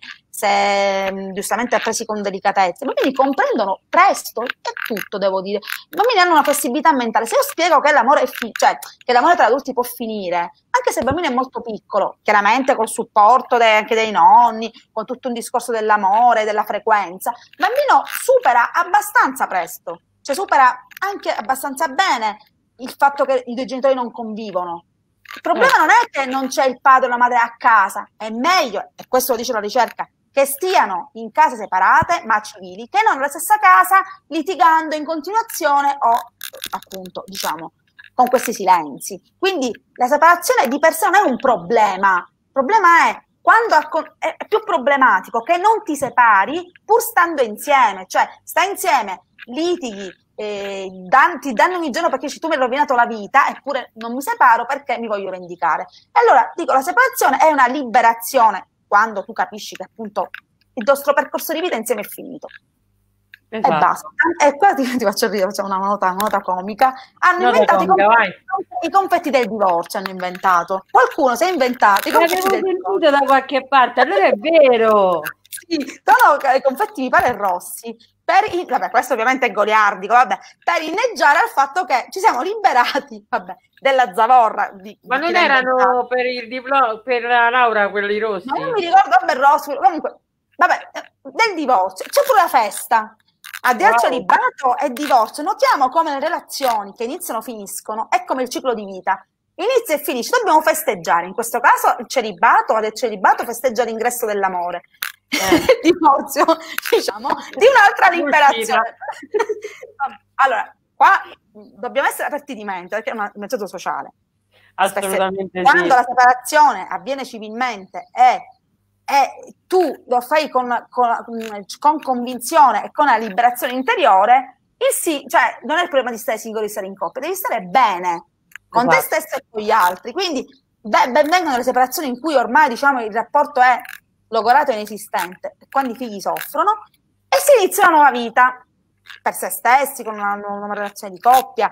se mh, giustamente presi con delicatezza, i bambini comprendono presto, è tutto, devo dire, i bambini hanno una flessibilità mentale, se io spiego che l'amore è fi- cioè che l'amore tra adulti può finire, anche se il bambino è molto piccolo, chiaramente col supporto de- anche dei nonni, con tutto un discorso dell'amore, della frequenza, il bambino supera abbastanza presto, cioè supera anche abbastanza bene il fatto che i due genitori non convivono. Il problema Eh. non è che non c'è il padre o la madre a casa, è meglio, e questo lo dice la ricerca, che stiano in case separate ma civili, che non nella stessa casa litigando in continuazione o appunto, diciamo, con questi silenzi. Quindi la separazione di per sé non è un problema, il problema è quando è più problematico che non ti separi pur stando insieme, cioè stai insieme, litighi, eh, dan, ti danno ogni giorno perché tu mi hai rovinato la vita, eppure non mi separo perché mi voglio vendicare. E allora dico, la separazione è una liberazione quando tu capisci che appunto il nostro percorso di vita insieme è finito. Esatto. E basta. E qua ti, ti faccio ridere, facciamo una nota, una nota comica. Hanno Nota inventato comica, i, vai. confetti, i confetti del divorzio, hanno inventato. Qualcuno si è inventato i confetti L'avevo del sentito divorzio. da qualche parte, allora è vero. Sì, sono i confetti mi pare rossi, per in- vabbè, questo ovviamente è goliardico, vabbè, per inneggiare al fatto che ci siamo liberati, vabbè, della zavorra. Di, Ma di non chi l'ha inventato. erano per il diploma, per la laurea quelli rossi? Ma non mi ricordo, vabbè, rossi, comunque, vabbè, eh, del divorzio, c'è pure la festa. A del Wow. celibato e divorzio, notiamo come le relazioni che iniziano finiscono, è come il ciclo di vita. Inizia e finisce, dobbiamo festeggiare. In questo caso il celibato, del celibato festeggia l'ingresso dell'amore. Eh. Il divorzio, diciamo, di un'altra liberazione. Allora, qua dobbiamo essere aperti di mente, perché è un metodo sociale. Assolutamente sì. Quando la separazione avviene civilmente e, e tu lo fai con, con, con convinzione e con la liberazione interiore, il sì, cioè non è il problema di stare singoli, di stare in coppia, devi stare bene con Esatto. te stesso e con gli altri. Quindi ben, ben vengono le separazioni in cui ormai, diciamo, il rapporto è logorato e inesistente, e quando i figli soffrono, e si inizia una nuova vita per se stessi, con una, una relazione di coppia.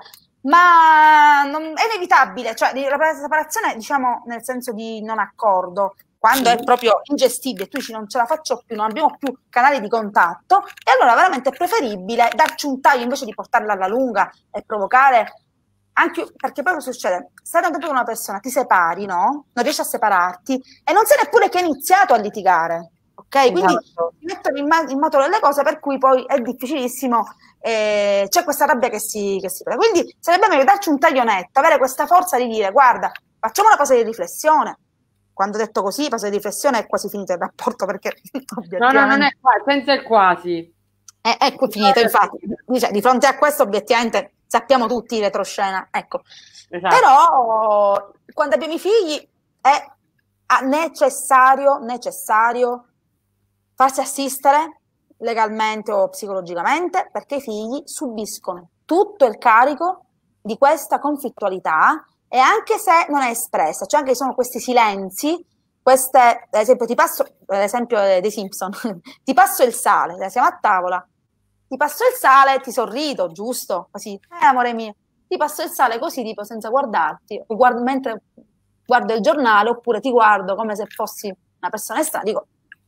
Ma non, è inevitabile, cioè la separazione, diciamo, nel senso di non accordo, quando è proprio ingestibile, tu dici non ce la faccio più, non abbiamo più canali di contatto, e allora veramente è preferibile darci un taglio invece di portarla alla lunga e provocare, anche perché poi cosa succede? Stai andando con una persona, ti separi, no? Non riesci a separarti e non sai neppure che hai iniziato a litigare, ok? Esatto. Quindi ti mettono in, in moto delle cose per cui poi è difficilissimo. Eh, c'è questa rabbia che si, che si prende. Quindi sarebbe meglio darci un taglio netto, avere questa forza di dire: guarda, facciamo una cosa di riflessione. Quando ho detto così, fase di riflessione, è quasi finito il rapporto, perché no, no, non è qua, senza il quasi è, è finito, infatti, cioè, di fronte a questo obiettivamente sappiamo tutti in retroscena, ecco. Esatto. Però quando abbiamo i figli è necessario necessario farsi assistere legalmente o psicologicamente, perché i figli subiscono tutto il carico di questa conflittualità, e anche se non è espressa, cioè anche se sono questi silenzi, queste, ad esempio ti passo l'esempio dei Simpson, ti passo il sale, siamo a tavola, ti passo il sale, ti sorrido, giusto? Così, eh amore mio, ti passo il sale così, tipo senza guardarti, guardo, mentre guardo il giornale, oppure ti guardo come se fossi una persona estranea, dico: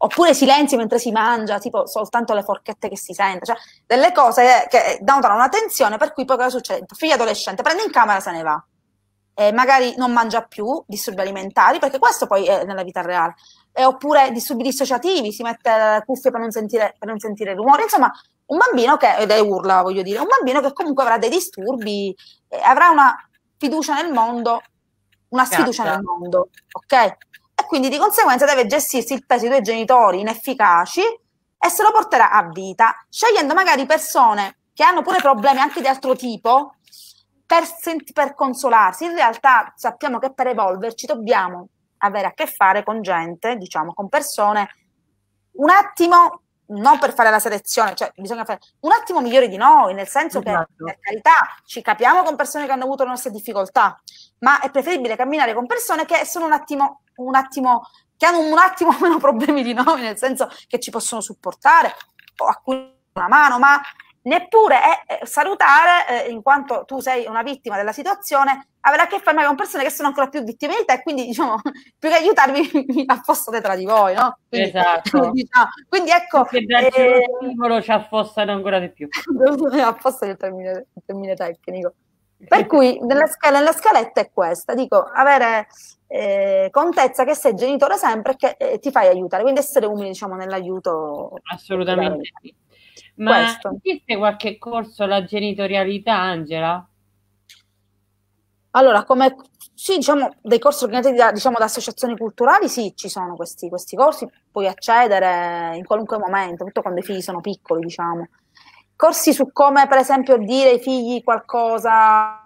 oppure silenzi mentre si mangia, tipo soltanto le forchette che si sente, cioè delle cose che denotano una tensione, per cui poi cosa succede? Figlio adolescente prende in camera, se ne va, e magari non mangia più, disturbi alimentari, perché questo poi è nella vita reale, e oppure disturbi dissociativi, si mette le cuffie per non sentire, per non sentire rumore, insomma un bambino che, ed è urla voglio dire, un bambino che comunque avrà dei disturbi, eh, avrà una fiducia nel mondo, una sfiducia nel mondo, ok? E quindi di conseguenza deve gestirsi il peso dei due genitori inefficaci e se lo porterà a vita, scegliendo magari persone che hanno pure problemi anche di altro tipo per, per consolarsi. In realtà sappiamo che per evolverci dobbiamo avere a che fare con gente, diciamo, con persone un attimo, non per fare la selezione, cioè bisogna fare un attimo migliori di noi, nel senso esatto. che per carità ci capiamo con persone che hanno avuto le nostre difficoltà, ma è preferibile camminare con persone che sono un attimo, un attimo, che hanno un attimo meno problemi di noi, nel senso che ci possono supportare o a cui una mano, ma neppure è salutare, eh, in quanto tu sei una vittima della situazione, avere a che fare con persone che sono ancora più vittime di te, quindi diciamo, più che aiutarvi mi affossate tra di voi, no? Quindi, esatto. Diciamo, quindi ecco... Perché darci eh, uno stimolo ci affossano ancora di più. Affossa il termine, il termine tecnico. Per cui nella, scala, nella scaletta è questa, dico, avere eh, contezza che sei genitore sempre e che eh, ti fai aiutare, quindi essere umili, diciamo, nell'aiuto. Assolutamente sì. Ma questo. Esiste qualche corso alla genitorialità, Angela? Allora, come sì, diciamo, dei corsi organizzati da, diciamo, da associazioni culturali, sì, ci sono questi, questi corsi, puoi accedere in qualunque momento, soprattutto quando i figli sono piccoli, diciamo. Corsi su come, per esempio, dire ai figli qualcosa...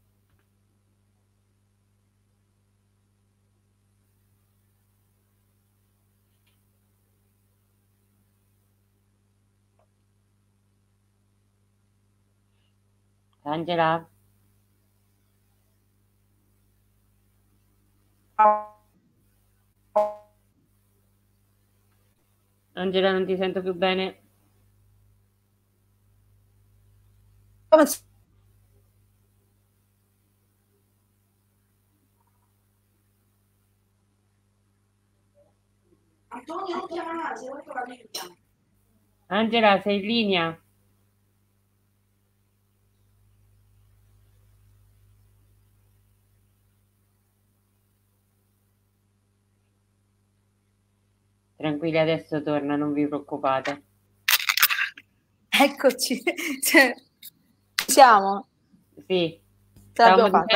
Angela? Angela, non ti sento più bene. Come... Antonio, non chiamare, sei molto capito. Angela, sei in linea? Tranquilli, adesso torna, non vi preoccupate. Eccoci, cioè, siamo? Sì. Ce l'abbiamo fatta.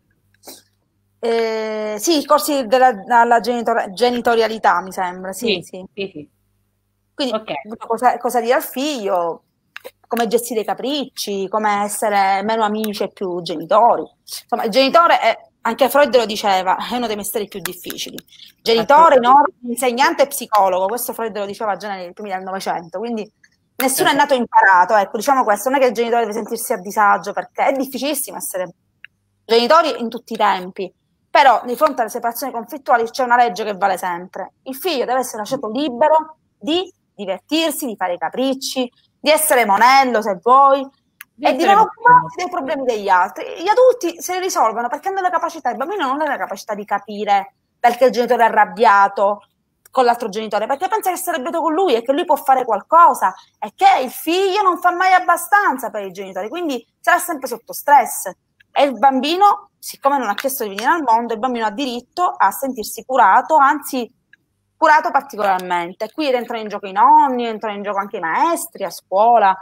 Eh, sì, i corsi della, alla genitor genitorialità, mi sembra, sì, sì. sì. sì, sì. Quindi okay. cosa, cosa dire al figlio, come gestire i capricci, come essere meno amici e più genitori. Insomma, il genitore è... Anche Freud lo diceva, è uno dei mestieri più difficili. Genitore, norma, insegnante e psicologo, questo Freud lo diceva già nei primi del Novecento, quindi nessuno è nato imparato, ecco, diciamo questo, non è che il genitore deve sentirsi a disagio, perché è difficilissimo essere genitori in tutti i tempi, però di fronte alle separazioni conflittuali c'è una legge che vale sempre. Il figlio deve essere lasciato libero di divertirsi, di fare i capricci, di essere monello se vuoi, e di non occuparsi dei problemi degli altri. Gli adulti se li risolvono perché hanno la capacità, il bambino non ha la capacità di capire perché il genitore è arrabbiato con l'altro genitore, perché pensa che sia arrabbiato con lui e che lui può fare qualcosa e che il figlio non fa mai abbastanza per i genitori, quindi sarà sempre sotto stress. E il bambino, siccome non ha chiesto di venire al mondo, il bambino ha diritto a sentirsi curato, anzi curato particolarmente. Qui entrano in gioco i nonni, entrano in gioco anche i maestri a scuola,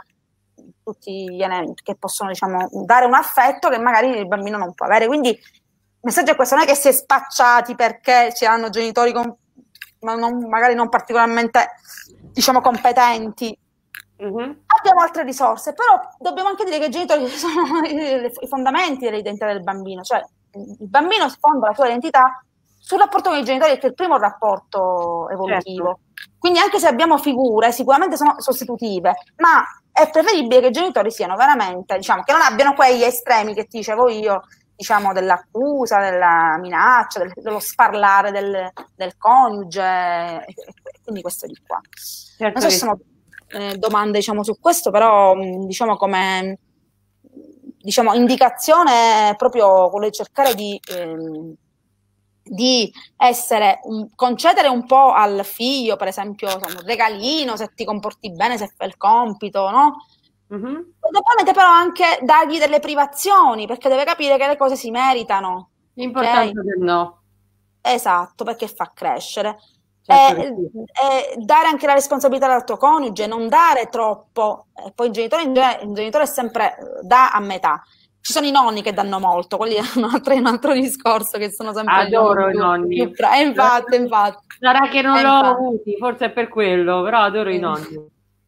tutti gli che possono, diciamo, dare un affetto che magari il bambino non può avere. Quindi il messaggio è questo, non è che si è spacciati perché ci hanno genitori con, ma non, magari non particolarmente, diciamo, competenti. Uh-huh. Abbiamo altre risorse, però dobbiamo anche dire che i genitori sono i fondamenti dell'identità del bambino, cioè il bambino sfonda la sua identità sul rapporto con i genitori, che è il primo rapporto evolutivo. Certo. Quindi anche se abbiamo figure, sicuramente sono sostitutive, ma è preferibile che i genitori siano veramente, diciamo, che non abbiano quegli estremi che ti dicevo io, diciamo, dell'accusa, della minaccia, del, dello sparlare del, del coniuge, e, e quindi questo di qua. Certo, non so se sono eh, domande, diciamo, su questo, però diciamo come diciamo indicazione è proprio quello di cercare di ehm, di essere un, concedere un po' al figlio, per esempio, insomma, un regalino se ti comporti bene, se fai il compito, no? Mm-hmm. Ovviamente però anche dargli delle privazioni, perché deve capire che le cose si meritano. L'importante okay? È no. Esatto, perché fa crescere. Certo e, sì. E dare anche la responsabilità al tuo coniuge, non dare troppo. E poi il genitore, in genere, il genitore sempre dà a metà. Ci sono i nonni che danno molto, quelli è un altro, un altro discorso, che sono sempre adoro i nonni. Più, più, eh, infatti, infatti. Sarà che non l'ho avuti, forse è per quello, però adoro eh. i nonni.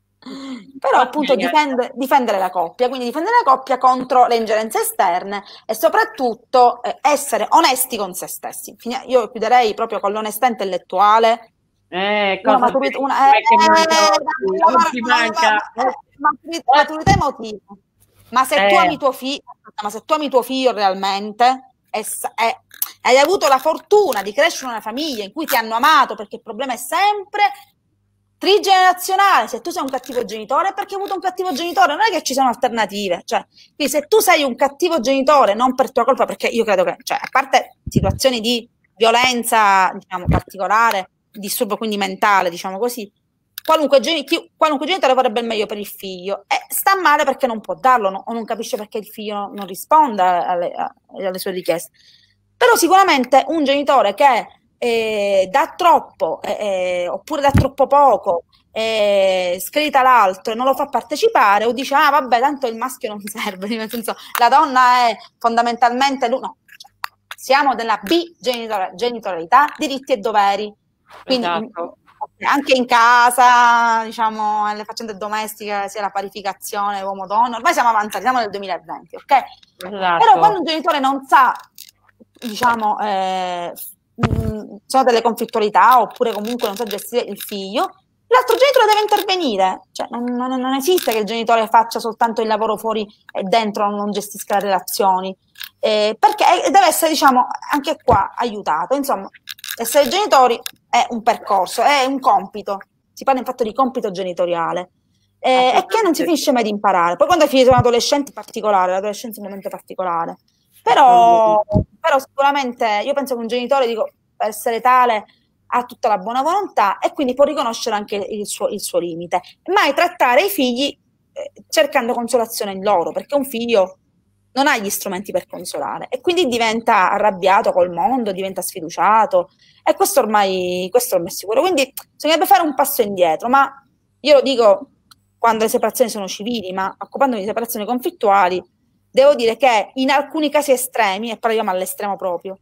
Però okay, appunto difende, difendere la coppia, quindi difendere la coppia contro le ingerenze esterne e soprattutto eh, essere onesti con se stessi. Io chiuderei proprio con l'onestà intellettuale. Eh, cosa una maturità, una, eh, che eh, non ti manca. Maturità, maturità emotiva. Ma se eh. tu ami tuo figlio, ma se tu ami tuo figlio realmente e, e hai avuto la fortuna di crescere in una famiglia in cui ti hanno amato, perché il problema è sempre trigenerazionale. Se tu sei un cattivo genitore è perché hai avuto un cattivo genitore, non è che ci sono alternative. Cioè, quindi se tu sei un cattivo genitore non per tua colpa, perché io credo che, cioè, a parte situazioni di violenza, diciamo, particolare, disturbo quindi mentale, diciamo così, qualunque, geni- chi, qualunque genitore vorrebbe il meglio per il figlio e sta male perché non può darlo, no? O non capisce perché il figlio non risponda alle, alle sue richieste. Però sicuramente un genitore che eh, dà troppo eh, oppure dà troppo poco, eh, scredita l'altro e non lo fa partecipare o dice ah vabbè tanto il maschio non serve, nel senso la donna è fondamentalmente lui, no, siamo nella bi-genitorialità, diritti e doveri, quindi esatto. Anche in casa, diciamo, nelle faccende domestiche, sia la parificazione uomo-donna, ormai siamo avanzati, siamo nel duemilaventi, ok? Esatto. Però quando un genitore non sa, diciamo, eh, mh, sono delle conflittualità oppure comunque non sa gestire il figlio, l'altro genitore deve intervenire, cioè non, non, non esiste che il genitore faccia soltanto il lavoro fuori e dentro non gestisca le relazioni, eh, perché deve essere, diciamo, anche qua aiutato, insomma. Essere genitori è un percorso, è un compito, si parla infatti di compito genitoriale, eh, e che non si finisce mai di imparare. Poi quando i figli sono adolescenti in particolare, l'adolescenza è un momento particolare, però, però sicuramente io penso che un genitore, dico, per essere tale ha tutta la buona volontà e quindi può riconoscere anche il suo, il suo limite, mai trattare i figli eh, cercando consolazione in loro, perché un figlio non ha gli strumenti per consolare e quindi diventa arrabbiato col mondo, diventa sfiduciato e questo ormai, questo ormai è sicuro. Quindi bisognerebbe fare un passo indietro, ma io lo dico quando le separazioni sono civili, ma occupandomi di separazioni conflittuali, devo dire che in alcuni casi estremi, e parliamo all'estremo proprio,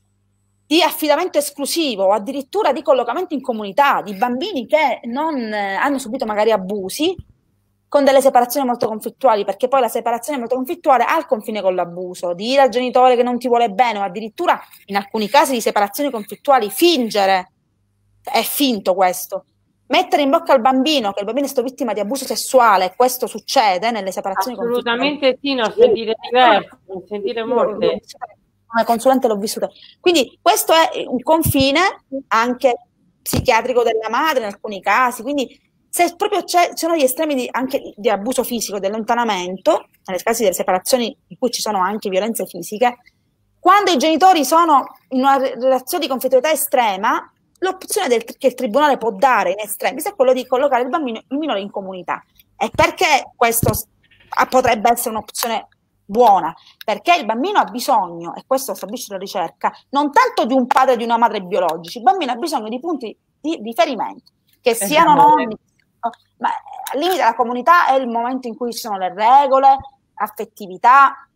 di affidamento esclusivo o addirittura di collocamento in comunità di bambini che non eh, hanno subito magari abusi, con delle separazioni molto conflittuali, perché poi la separazione molto conflittuale ha il confine con l'abuso, dire al genitore che non ti vuole bene o addirittura in alcuni casi di separazioni conflittuali fingere, è finto questo, mettere in bocca al bambino che il bambino è stato vittima di abuso sessuale, questo succede nelle separazioni assolutamente conflittuali. Assolutamente sì, ne ho sentite diverse, ne ho sentite molte. Come consulente l'ho vissuto. Quindi questo è un confine anche psichiatrico della madre in alcuni casi, quindi se proprio c'è, ci sono gli estremi di, anche di abuso fisico, di allontanamento, nei casi delle separazioni in cui ci sono anche violenze fisiche, quando i genitori sono in una relazione di conflittualità estrema, l'opzione del, che il tribunale può dare in estremis è quello di collocare il bambino, il minore in comunità. E perché questo potrebbe essere un'opzione buona? Perché il bambino ha bisogno, e questo stabilisce la ricerca, non tanto di un padre e di una madre biologici, il bambino ha bisogno di punti di riferimento, che siano nonni, ma al limite la comunità è il momento in cui ci sono le regole, affettività,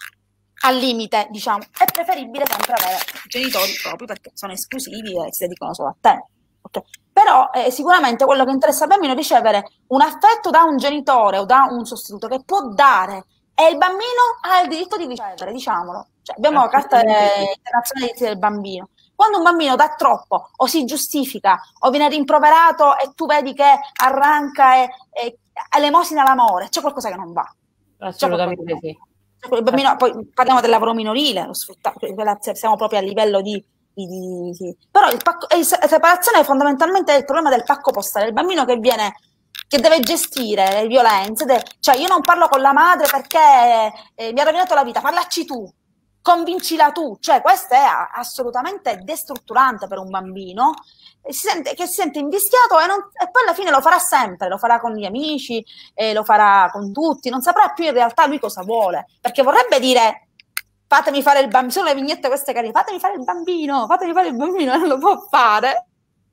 al limite, diciamo, è preferibile sempre avere genitori propri perché sono esclusivi e si dedicano solo a te. Okay? Però eh, sicuramente quello che interessa al bambino è ricevere un affetto da un genitore o da un sostituto che può dare e il bambino ha il diritto di ricevere, diciamolo. Cioè, abbiamo la Carta internazionale dei diritti del bambino. Quando un bambino dà troppo o si giustifica o viene rimproverato e tu vedi che arranca e, e elemosina l'amore, c'è qualcosa che non va. Assolutamente sì. Il bambino, poi parliamo del lavoro minorile, lo sfruttamento, siamo proprio a livello di... di, di, di. Però il pacco, la separazione è fondamentalmente il problema del pacco postale, il bambino che viene... che deve gestire le violenze, deve, cioè io non parlo con la madre perché eh, mi ha rovinato la vita, parlaci tu. convincila tu, cioè questo è assolutamente destrutturante per un bambino, si sente, che si sente invischiato e, non, e poi alla fine lo farà sempre, lo farà con gli amici, eh, lo farà con tutti, non saprà più in realtà lui cosa vuole, perché vorrebbe dire fatemi fare il bambino, sono le vignette queste carine, fatemi fare il bambino, fatemi fare il bambino, non lo può fare,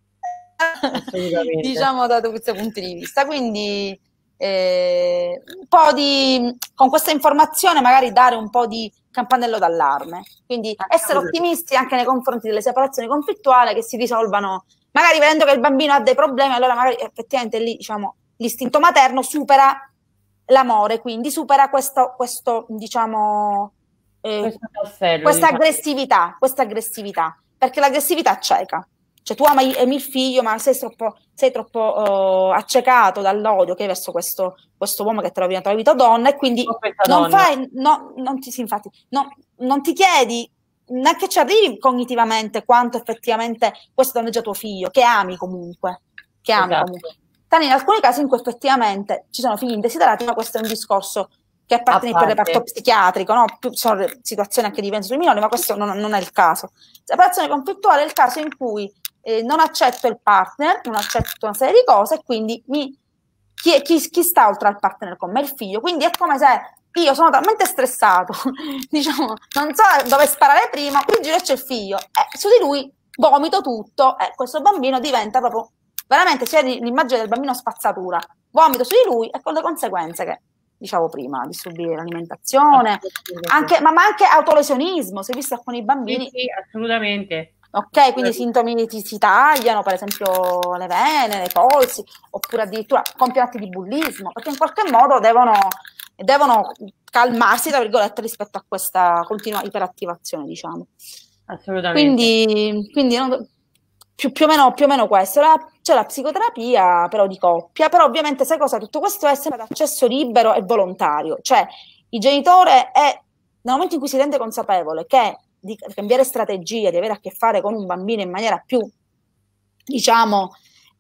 diciamo da tutti questi punti di vista, quindi eh, un po' di, con questa informazione magari dare un po' di campanello d'allarme, quindi essere ottimisti anche nei confronti delle separazioni conflittuali che si risolvano, magari vedendo che il bambino ha dei problemi, allora magari effettivamente lì diciamo l'istinto materno supera l'amore, quindi supera questo, questo diciamo eh, tassello, questa diciamo. aggressività, questa aggressività, perché l'aggressività cieca. Cioè tu ami, ami il figlio, ma sei troppo, sei troppo uh, accecato dall'odio che hai verso questo, questo uomo che te l'ha diventato donna, e quindi non donna. fai, no, non ti, sì, infatti, no, non ti chiedi neanche ci arrivi cognitivamente quanto effettivamente questo danneggia tuo figlio, che ami comunque, che ami esatto. comunque. Tanto in alcuni casi in cui effettivamente ci sono figli indesiderati, ma questo è un discorso che appartiene per il reparto psichiatrico, no? Sono situazioni anche di violenza sui minori, ma questo non, non è il caso. Separazione conflittuale è il caso in cui eh, non accetto il partner, non accetto una serie di cose e quindi mi, chi, chi, chi sta oltre al partner con me? Il figlio. Quindi è come se io sono talmente stressato, diciamo, non so dove sparare prima, qui giro c'è il figlio, eh, su di lui vomito tutto e questo bambino diventa proprio, veramente c'è l'immagine del bambino spazzatura, vomito su di lui e con le conseguenze che dicevo prima, disturbare l'alimentazione, anche, ma, ma anche autolesionismo, si è visto con i bambini. Sì, sì, assolutamente. Ok, quindi sintomi si, si tagliano, per esempio le vene, i polsi, oppure addirittura compiono atti di bullismo, perché in qualche modo devono, devono calmarsi, tra virgolette, rispetto a questa continua iperattivazione, diciamo. Assolutamente. Quindi, quindi no, più, più, o meno, più o meno questo. La, c'è la psicoterapia però di coppia, però ovviamente sai cosa? Tutto questo è sempre ad accesso libero e volontario, cioè il genitore è, nel momento in cui si rende consapevole che di cambiare strategia, di avere a che fare con un bambino in maniera più, diciamo,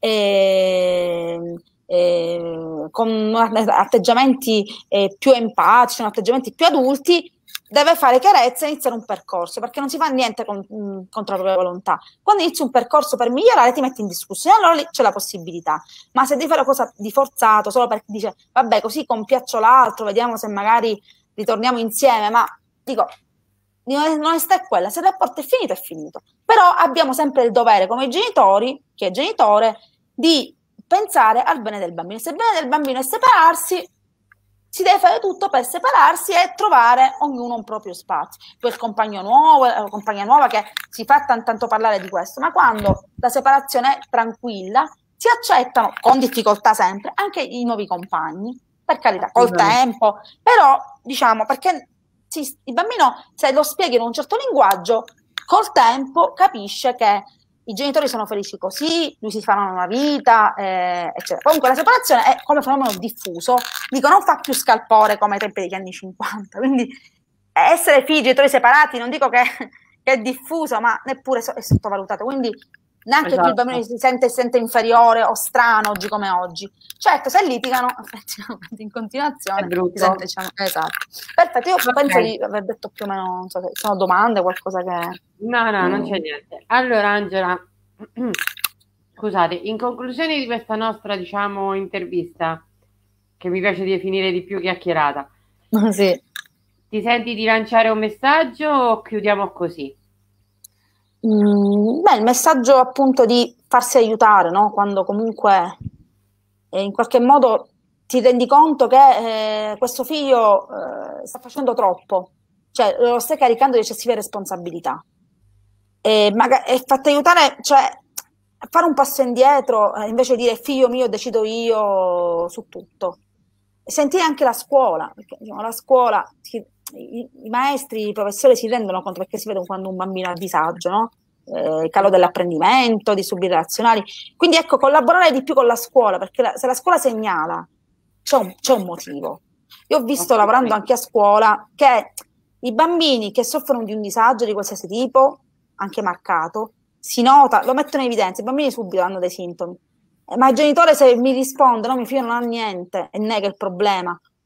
eh, eh, con atteggiamenti eh, più empatici, atteggiamenti più adulti, deve fare chiarezza e iniziare un percorso, perché non si fa niente con, mh, contro la propria volontà. Quando inizi un percorso per migliorare ti metti in discussione, allora lì c'è la possibilità, ma se devi fare una cosa di forzato solo perché dice vabbè così compiaccio l'altro, vediamo se magari ritorniamo insieme, ma dico l'onestà è quella, se il rapporto è finito è finito, però abbiamo sempre il dovere come genitori, chi è genitore, di pensare al bene del bambino. Se il bene del bambino è separarsi, si deve fare tutto per separarsi e trovare ognuno un proprio spazio. Poi il compagno nuovo, la compagna nuova che si fa tanto, tanto parlare di questo, ma quando la separazione è tranquilla si accettano, con difficoltà sempre, anche i nuovi compagni, per carità, col tempo, però diciamo perché sì, il bambino, se lo spieghi in un certo linguaggio, col tempo capisce che i genitori sono felici così, lui si farà una vita, eh, eccetera. Comunque la separazione è come fenomeno diffuso, dico non fa più scalpore come ai tempi degli anni cinquanta, quindi essere figli, genitori separati, non dico che, che è diffuso, ma neppure è sottovalutato, quindi neanche esatto. più il bambino si sente, si sente inferiore o strano oggi come oggi. Certo, se litigano effettivamente in continuazione si sente, diciamo, esatto. Perfetto, io okay. penso di aver detto più o meno, non so se sono domande, qualcosa che... No, no, mm. non c'è niente. Allora Angela, scusate, in conclusione di questa nostra, diciamo, intervista, che mi piace definire di più chiacchierata, sì. ti senti di lanciare un messaggio o chiudiamo così? Mm, beh, il messaggio appunto di farsi aiutare, no? Quando comunque eh, in qualche modo ti rendi conto che eh, questo figlio eh, sta facendo troppo, cioè lo stai caricando di eccessive responsabilità e, maga- e fatti aiutare, cioè fare un passo indietro eh, invece di dire figlio mio decido io su tutto, e sentire anche la scuola, perché diciamo, la scuola si, I, i maestri, i professori si rendono conto, perché si vede quando un bambino ha disagio, no? Eh, il calo dell'apprendimento, disturbi relazionali, quindi ecco, collaborare di più con la scuola, perché la, se la scuola segnala c'è un, c'è un motivo. Io ho visto okay. lavorando anche a scuola che i bambini che soffrono di un disagio di qualsiasi tipo, anche marcato, si nota, lo mettono in evidenza, i bambini subito hanno dei sintomi, eh, ma il genitore se mi risponde no, mio figlio non ha niente e nega il problema,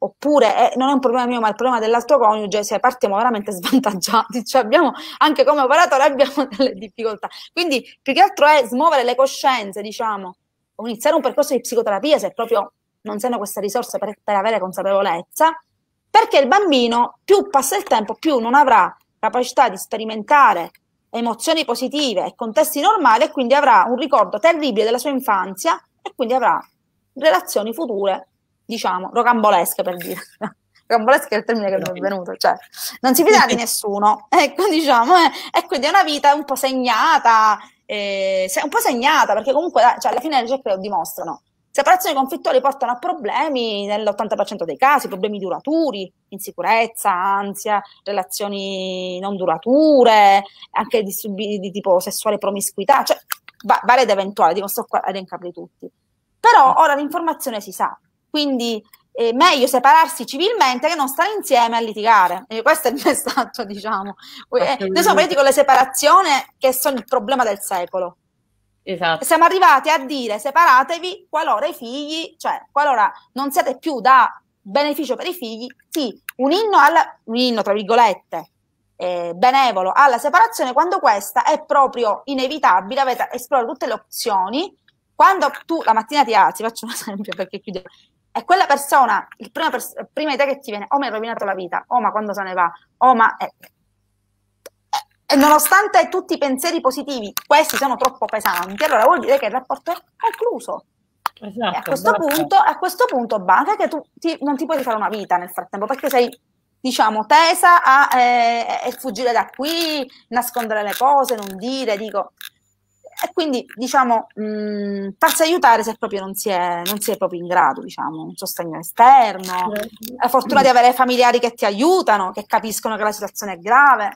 oppure è, non è un problema mio ma è il problema dell'altro coniuge, se partiamo veramente svantaggiati, cioè abbiamo, anche come operatore abbiamo delle difficoltà. Quindi più che altro è smuovere le coscienze, diciamo, o iniziare un percorso di psicoterapia se proprio non si hanno queste risorse per, per avere consapevolezza, perché il bambino più passa il tempo più non avrà capacità di sperimentare emozioni positive e contesti normali, e quindi avrà un ricordo terribile della sua infanzia e quindi avrà relazioni future, diciamo, rocambolesche, per dire. Rocambolesche è il termine che mi è venuto, cioè non si fida di nessuno, ecco, diciamo, eh, e quindi è una vita un po' segnata, eh, un po' segnata, perché comunque, cioè, alla fine le ricerche lo dimostrano. Separazioni conflittuali portano a problemi nell'ottanta per cento dei casi, problemi duraturi, insicurezza, ansia, relazioni non durature, anche disturbi di tipo sessuale, promiscuità, cioè va varie ed eventuali, non sto qua ad elencarli tutti. Però ora l'informazione si sa, quindi è meglio separarsi civilmente che non stare insieme a litigare. E questo è il messaggio, diciamo. Eh, noi siamo partiti con le separazioni che sono il problema del secolo. Esatto. Siamo arrivati a dire separatevi qualora i figli, cioè qualora non siete più da beneficio per i figli, sì, un inno, alla, un inno tra virgolette, eh, benevolo alla separazione quando questa è proprio inevitabile, avete esplorato tutte le opzioni, quando tu la mattina ti alzi, faccio un esempio perché chiudo, e quella persona, il prima, pers prima idea che ti viene, o mi ha rovinato la vita, o ma quando se ne va, o ma... Eh, E nonostante tutti i pensieri positivi, questi sono troppo pesanti, allora vuol dire che il rapporto è concluso. Esatto, e a questo punto, a questo punto basta che tu ti, non ti puoi fare una vita nel frattempo, perché sei, diciamo, tesa a eh, eh, fuggire da qui, nascondere le cose, non dire, dico. E quindi, diciamo, mh, farsi aiutare se proprio non si è, non si è proprio in grado, diciamo, un sostegno esterno, la fortuna di avere familiari che ti aiutano, che capiscono che la situazione è grave.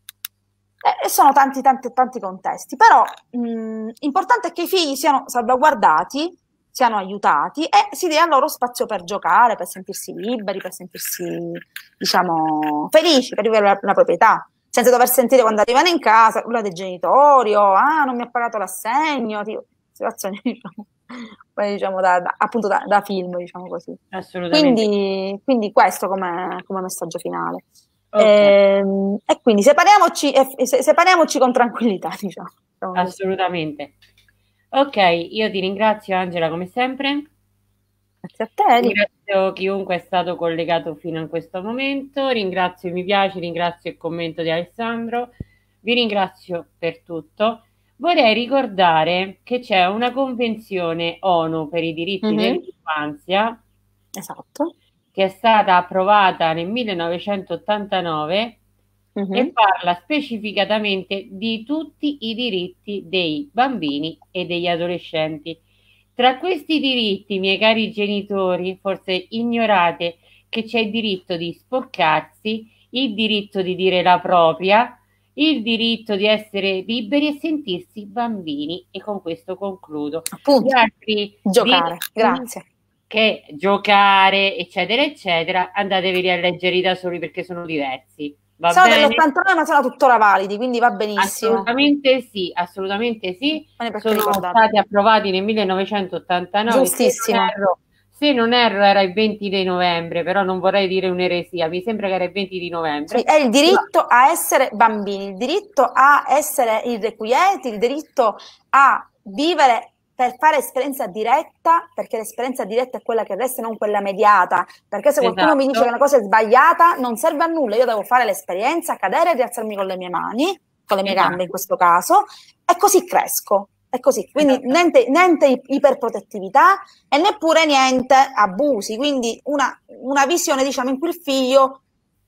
E sono tanti tanti tanti contesti, però mh, importante è che i figli siano salvaguardati, siano aiutati e si dia loro spazio per giocare, per sentirsi liberi, per sentirsi, diciamo, felici, per vivere la, la proprietà, senza dover sentire quando arrivano in casa quella dei genitori o ah non mi ha pagato l'assegno, tipo, situazioni diciamo, poi, diciamo da, da, appunto da, da film, diciamo così. Assolutamente. Quindi, quindi questo come, come messaggio finale. Okay. E, e quindi separiamoci, e, separiamoci con tranquillità, diciamo. Assolutamente. Ok, io ti ringrazio Angela come sempre. Grazie a te. Ringrazio chiunque è stato collegato fino a questo momento, ringrazio i mi piace, ringrazio il commento di Alessandro, vi ringrazio per tutto. Vorrei ricordare che c'è una convenzione ONU per i diritti mm-hmm. dell'infanzia. Esatto. Che è stata approvata nel millenovecentottantanove uh-huh. e parla specificatamente di tutti i diritti dei bambini e degli adolescenti. Tra questi diritti, miei cari genitori, forse ignorate che c'è il diritto di sporcarsi, il diritto di dire la propria, il diritto di essere liberi e sentirsi bambini. E con questo concludo. Appunto, altri giocare, grazie. Che giocare, eccetera, eccetera, andatevi a leggere da soli perché sono diversi. Va sono bene? dell'ottantanove ma sono tuttora validi, quindi va benissimo. Assolutamente sì, assolutamente sì. Sono stati approvati nel millenovecentottantanove. Giustissimo. Se non, erro, se non erro era il venti di novembre, però non vorrei dire un'eresia, mi sembra che era il venti di novembre. Sì, è il diritto a essere bambini, il diritto a essere irrequieti, il diritto a vivere per fare esperienza diretta, perché l'esperienza diretta è quella che resta, non quella mediata, perché se qualcuno esatto. mi dice che una cosa è sbagliata non serve a nulla, io devo fare l'esperienza, cadere e rialzarmi con le mie mani, con le mie esatto. gambe in questo caso, e così cresco, è così, quindi esatto. niente, niente iperprotettività e neppure niente abusi, quindi una, una visione diciamo in cui il figlio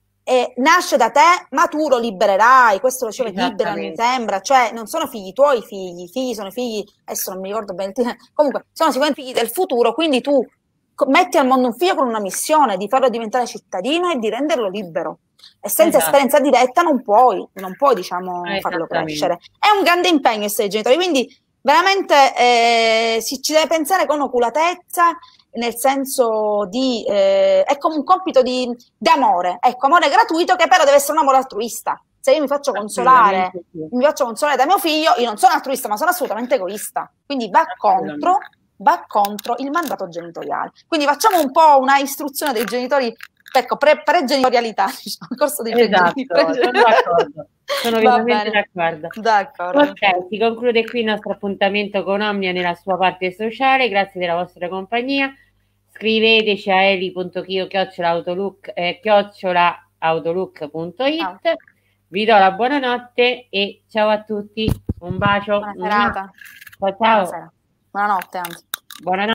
E nasce da te, ma tu lo libererai, questo lo diceva Libera, mi sembra, cioè non sono figli tuoi figli, i figli sono figli, adesso non mi ricordo bene, comunque sono sicuramente figli del futuro, quindi tu metti al mondo un figlio con una missione di farlo diventare cittadino e di renderlo libero, e senza esatto. esperienza diretta non puoi, non puoi diciamo farlo crescere, è un grande impegno essere genitori, quindi veramente eh, si ci deve pensare con oculatezza, nel senso di eh, è come un compito di, di amore, ecco, amore gratuito che però deve essere un amore altruista. Se io mi faccio consolare, sì. mi faccio consolare da mio figlio, io non sono altruista, ma sono assolutamente egoista. Quindi va contro, va contro il mandato genitoriale. Quindi facciamo un po' una istruzione dei genitori, ecco, pre- pre-genitorialità, diciamo, corso di Esatto, pre- sono d'accordo, sono veramente d'accordo. D'accordo. Ok, si conclude qui il nostro appuntamento con Omnia nella sua parte sociale, grazie della vostra compagnia. Scriveteci a eli.chio chiocciola eh, chiocciola autolook punto it. Vi do la buonanotte e ciao a tutti, un bacio. Buona serata. Ciao ciao. Buonasera. Buonanotte, anzi. Buonanotte.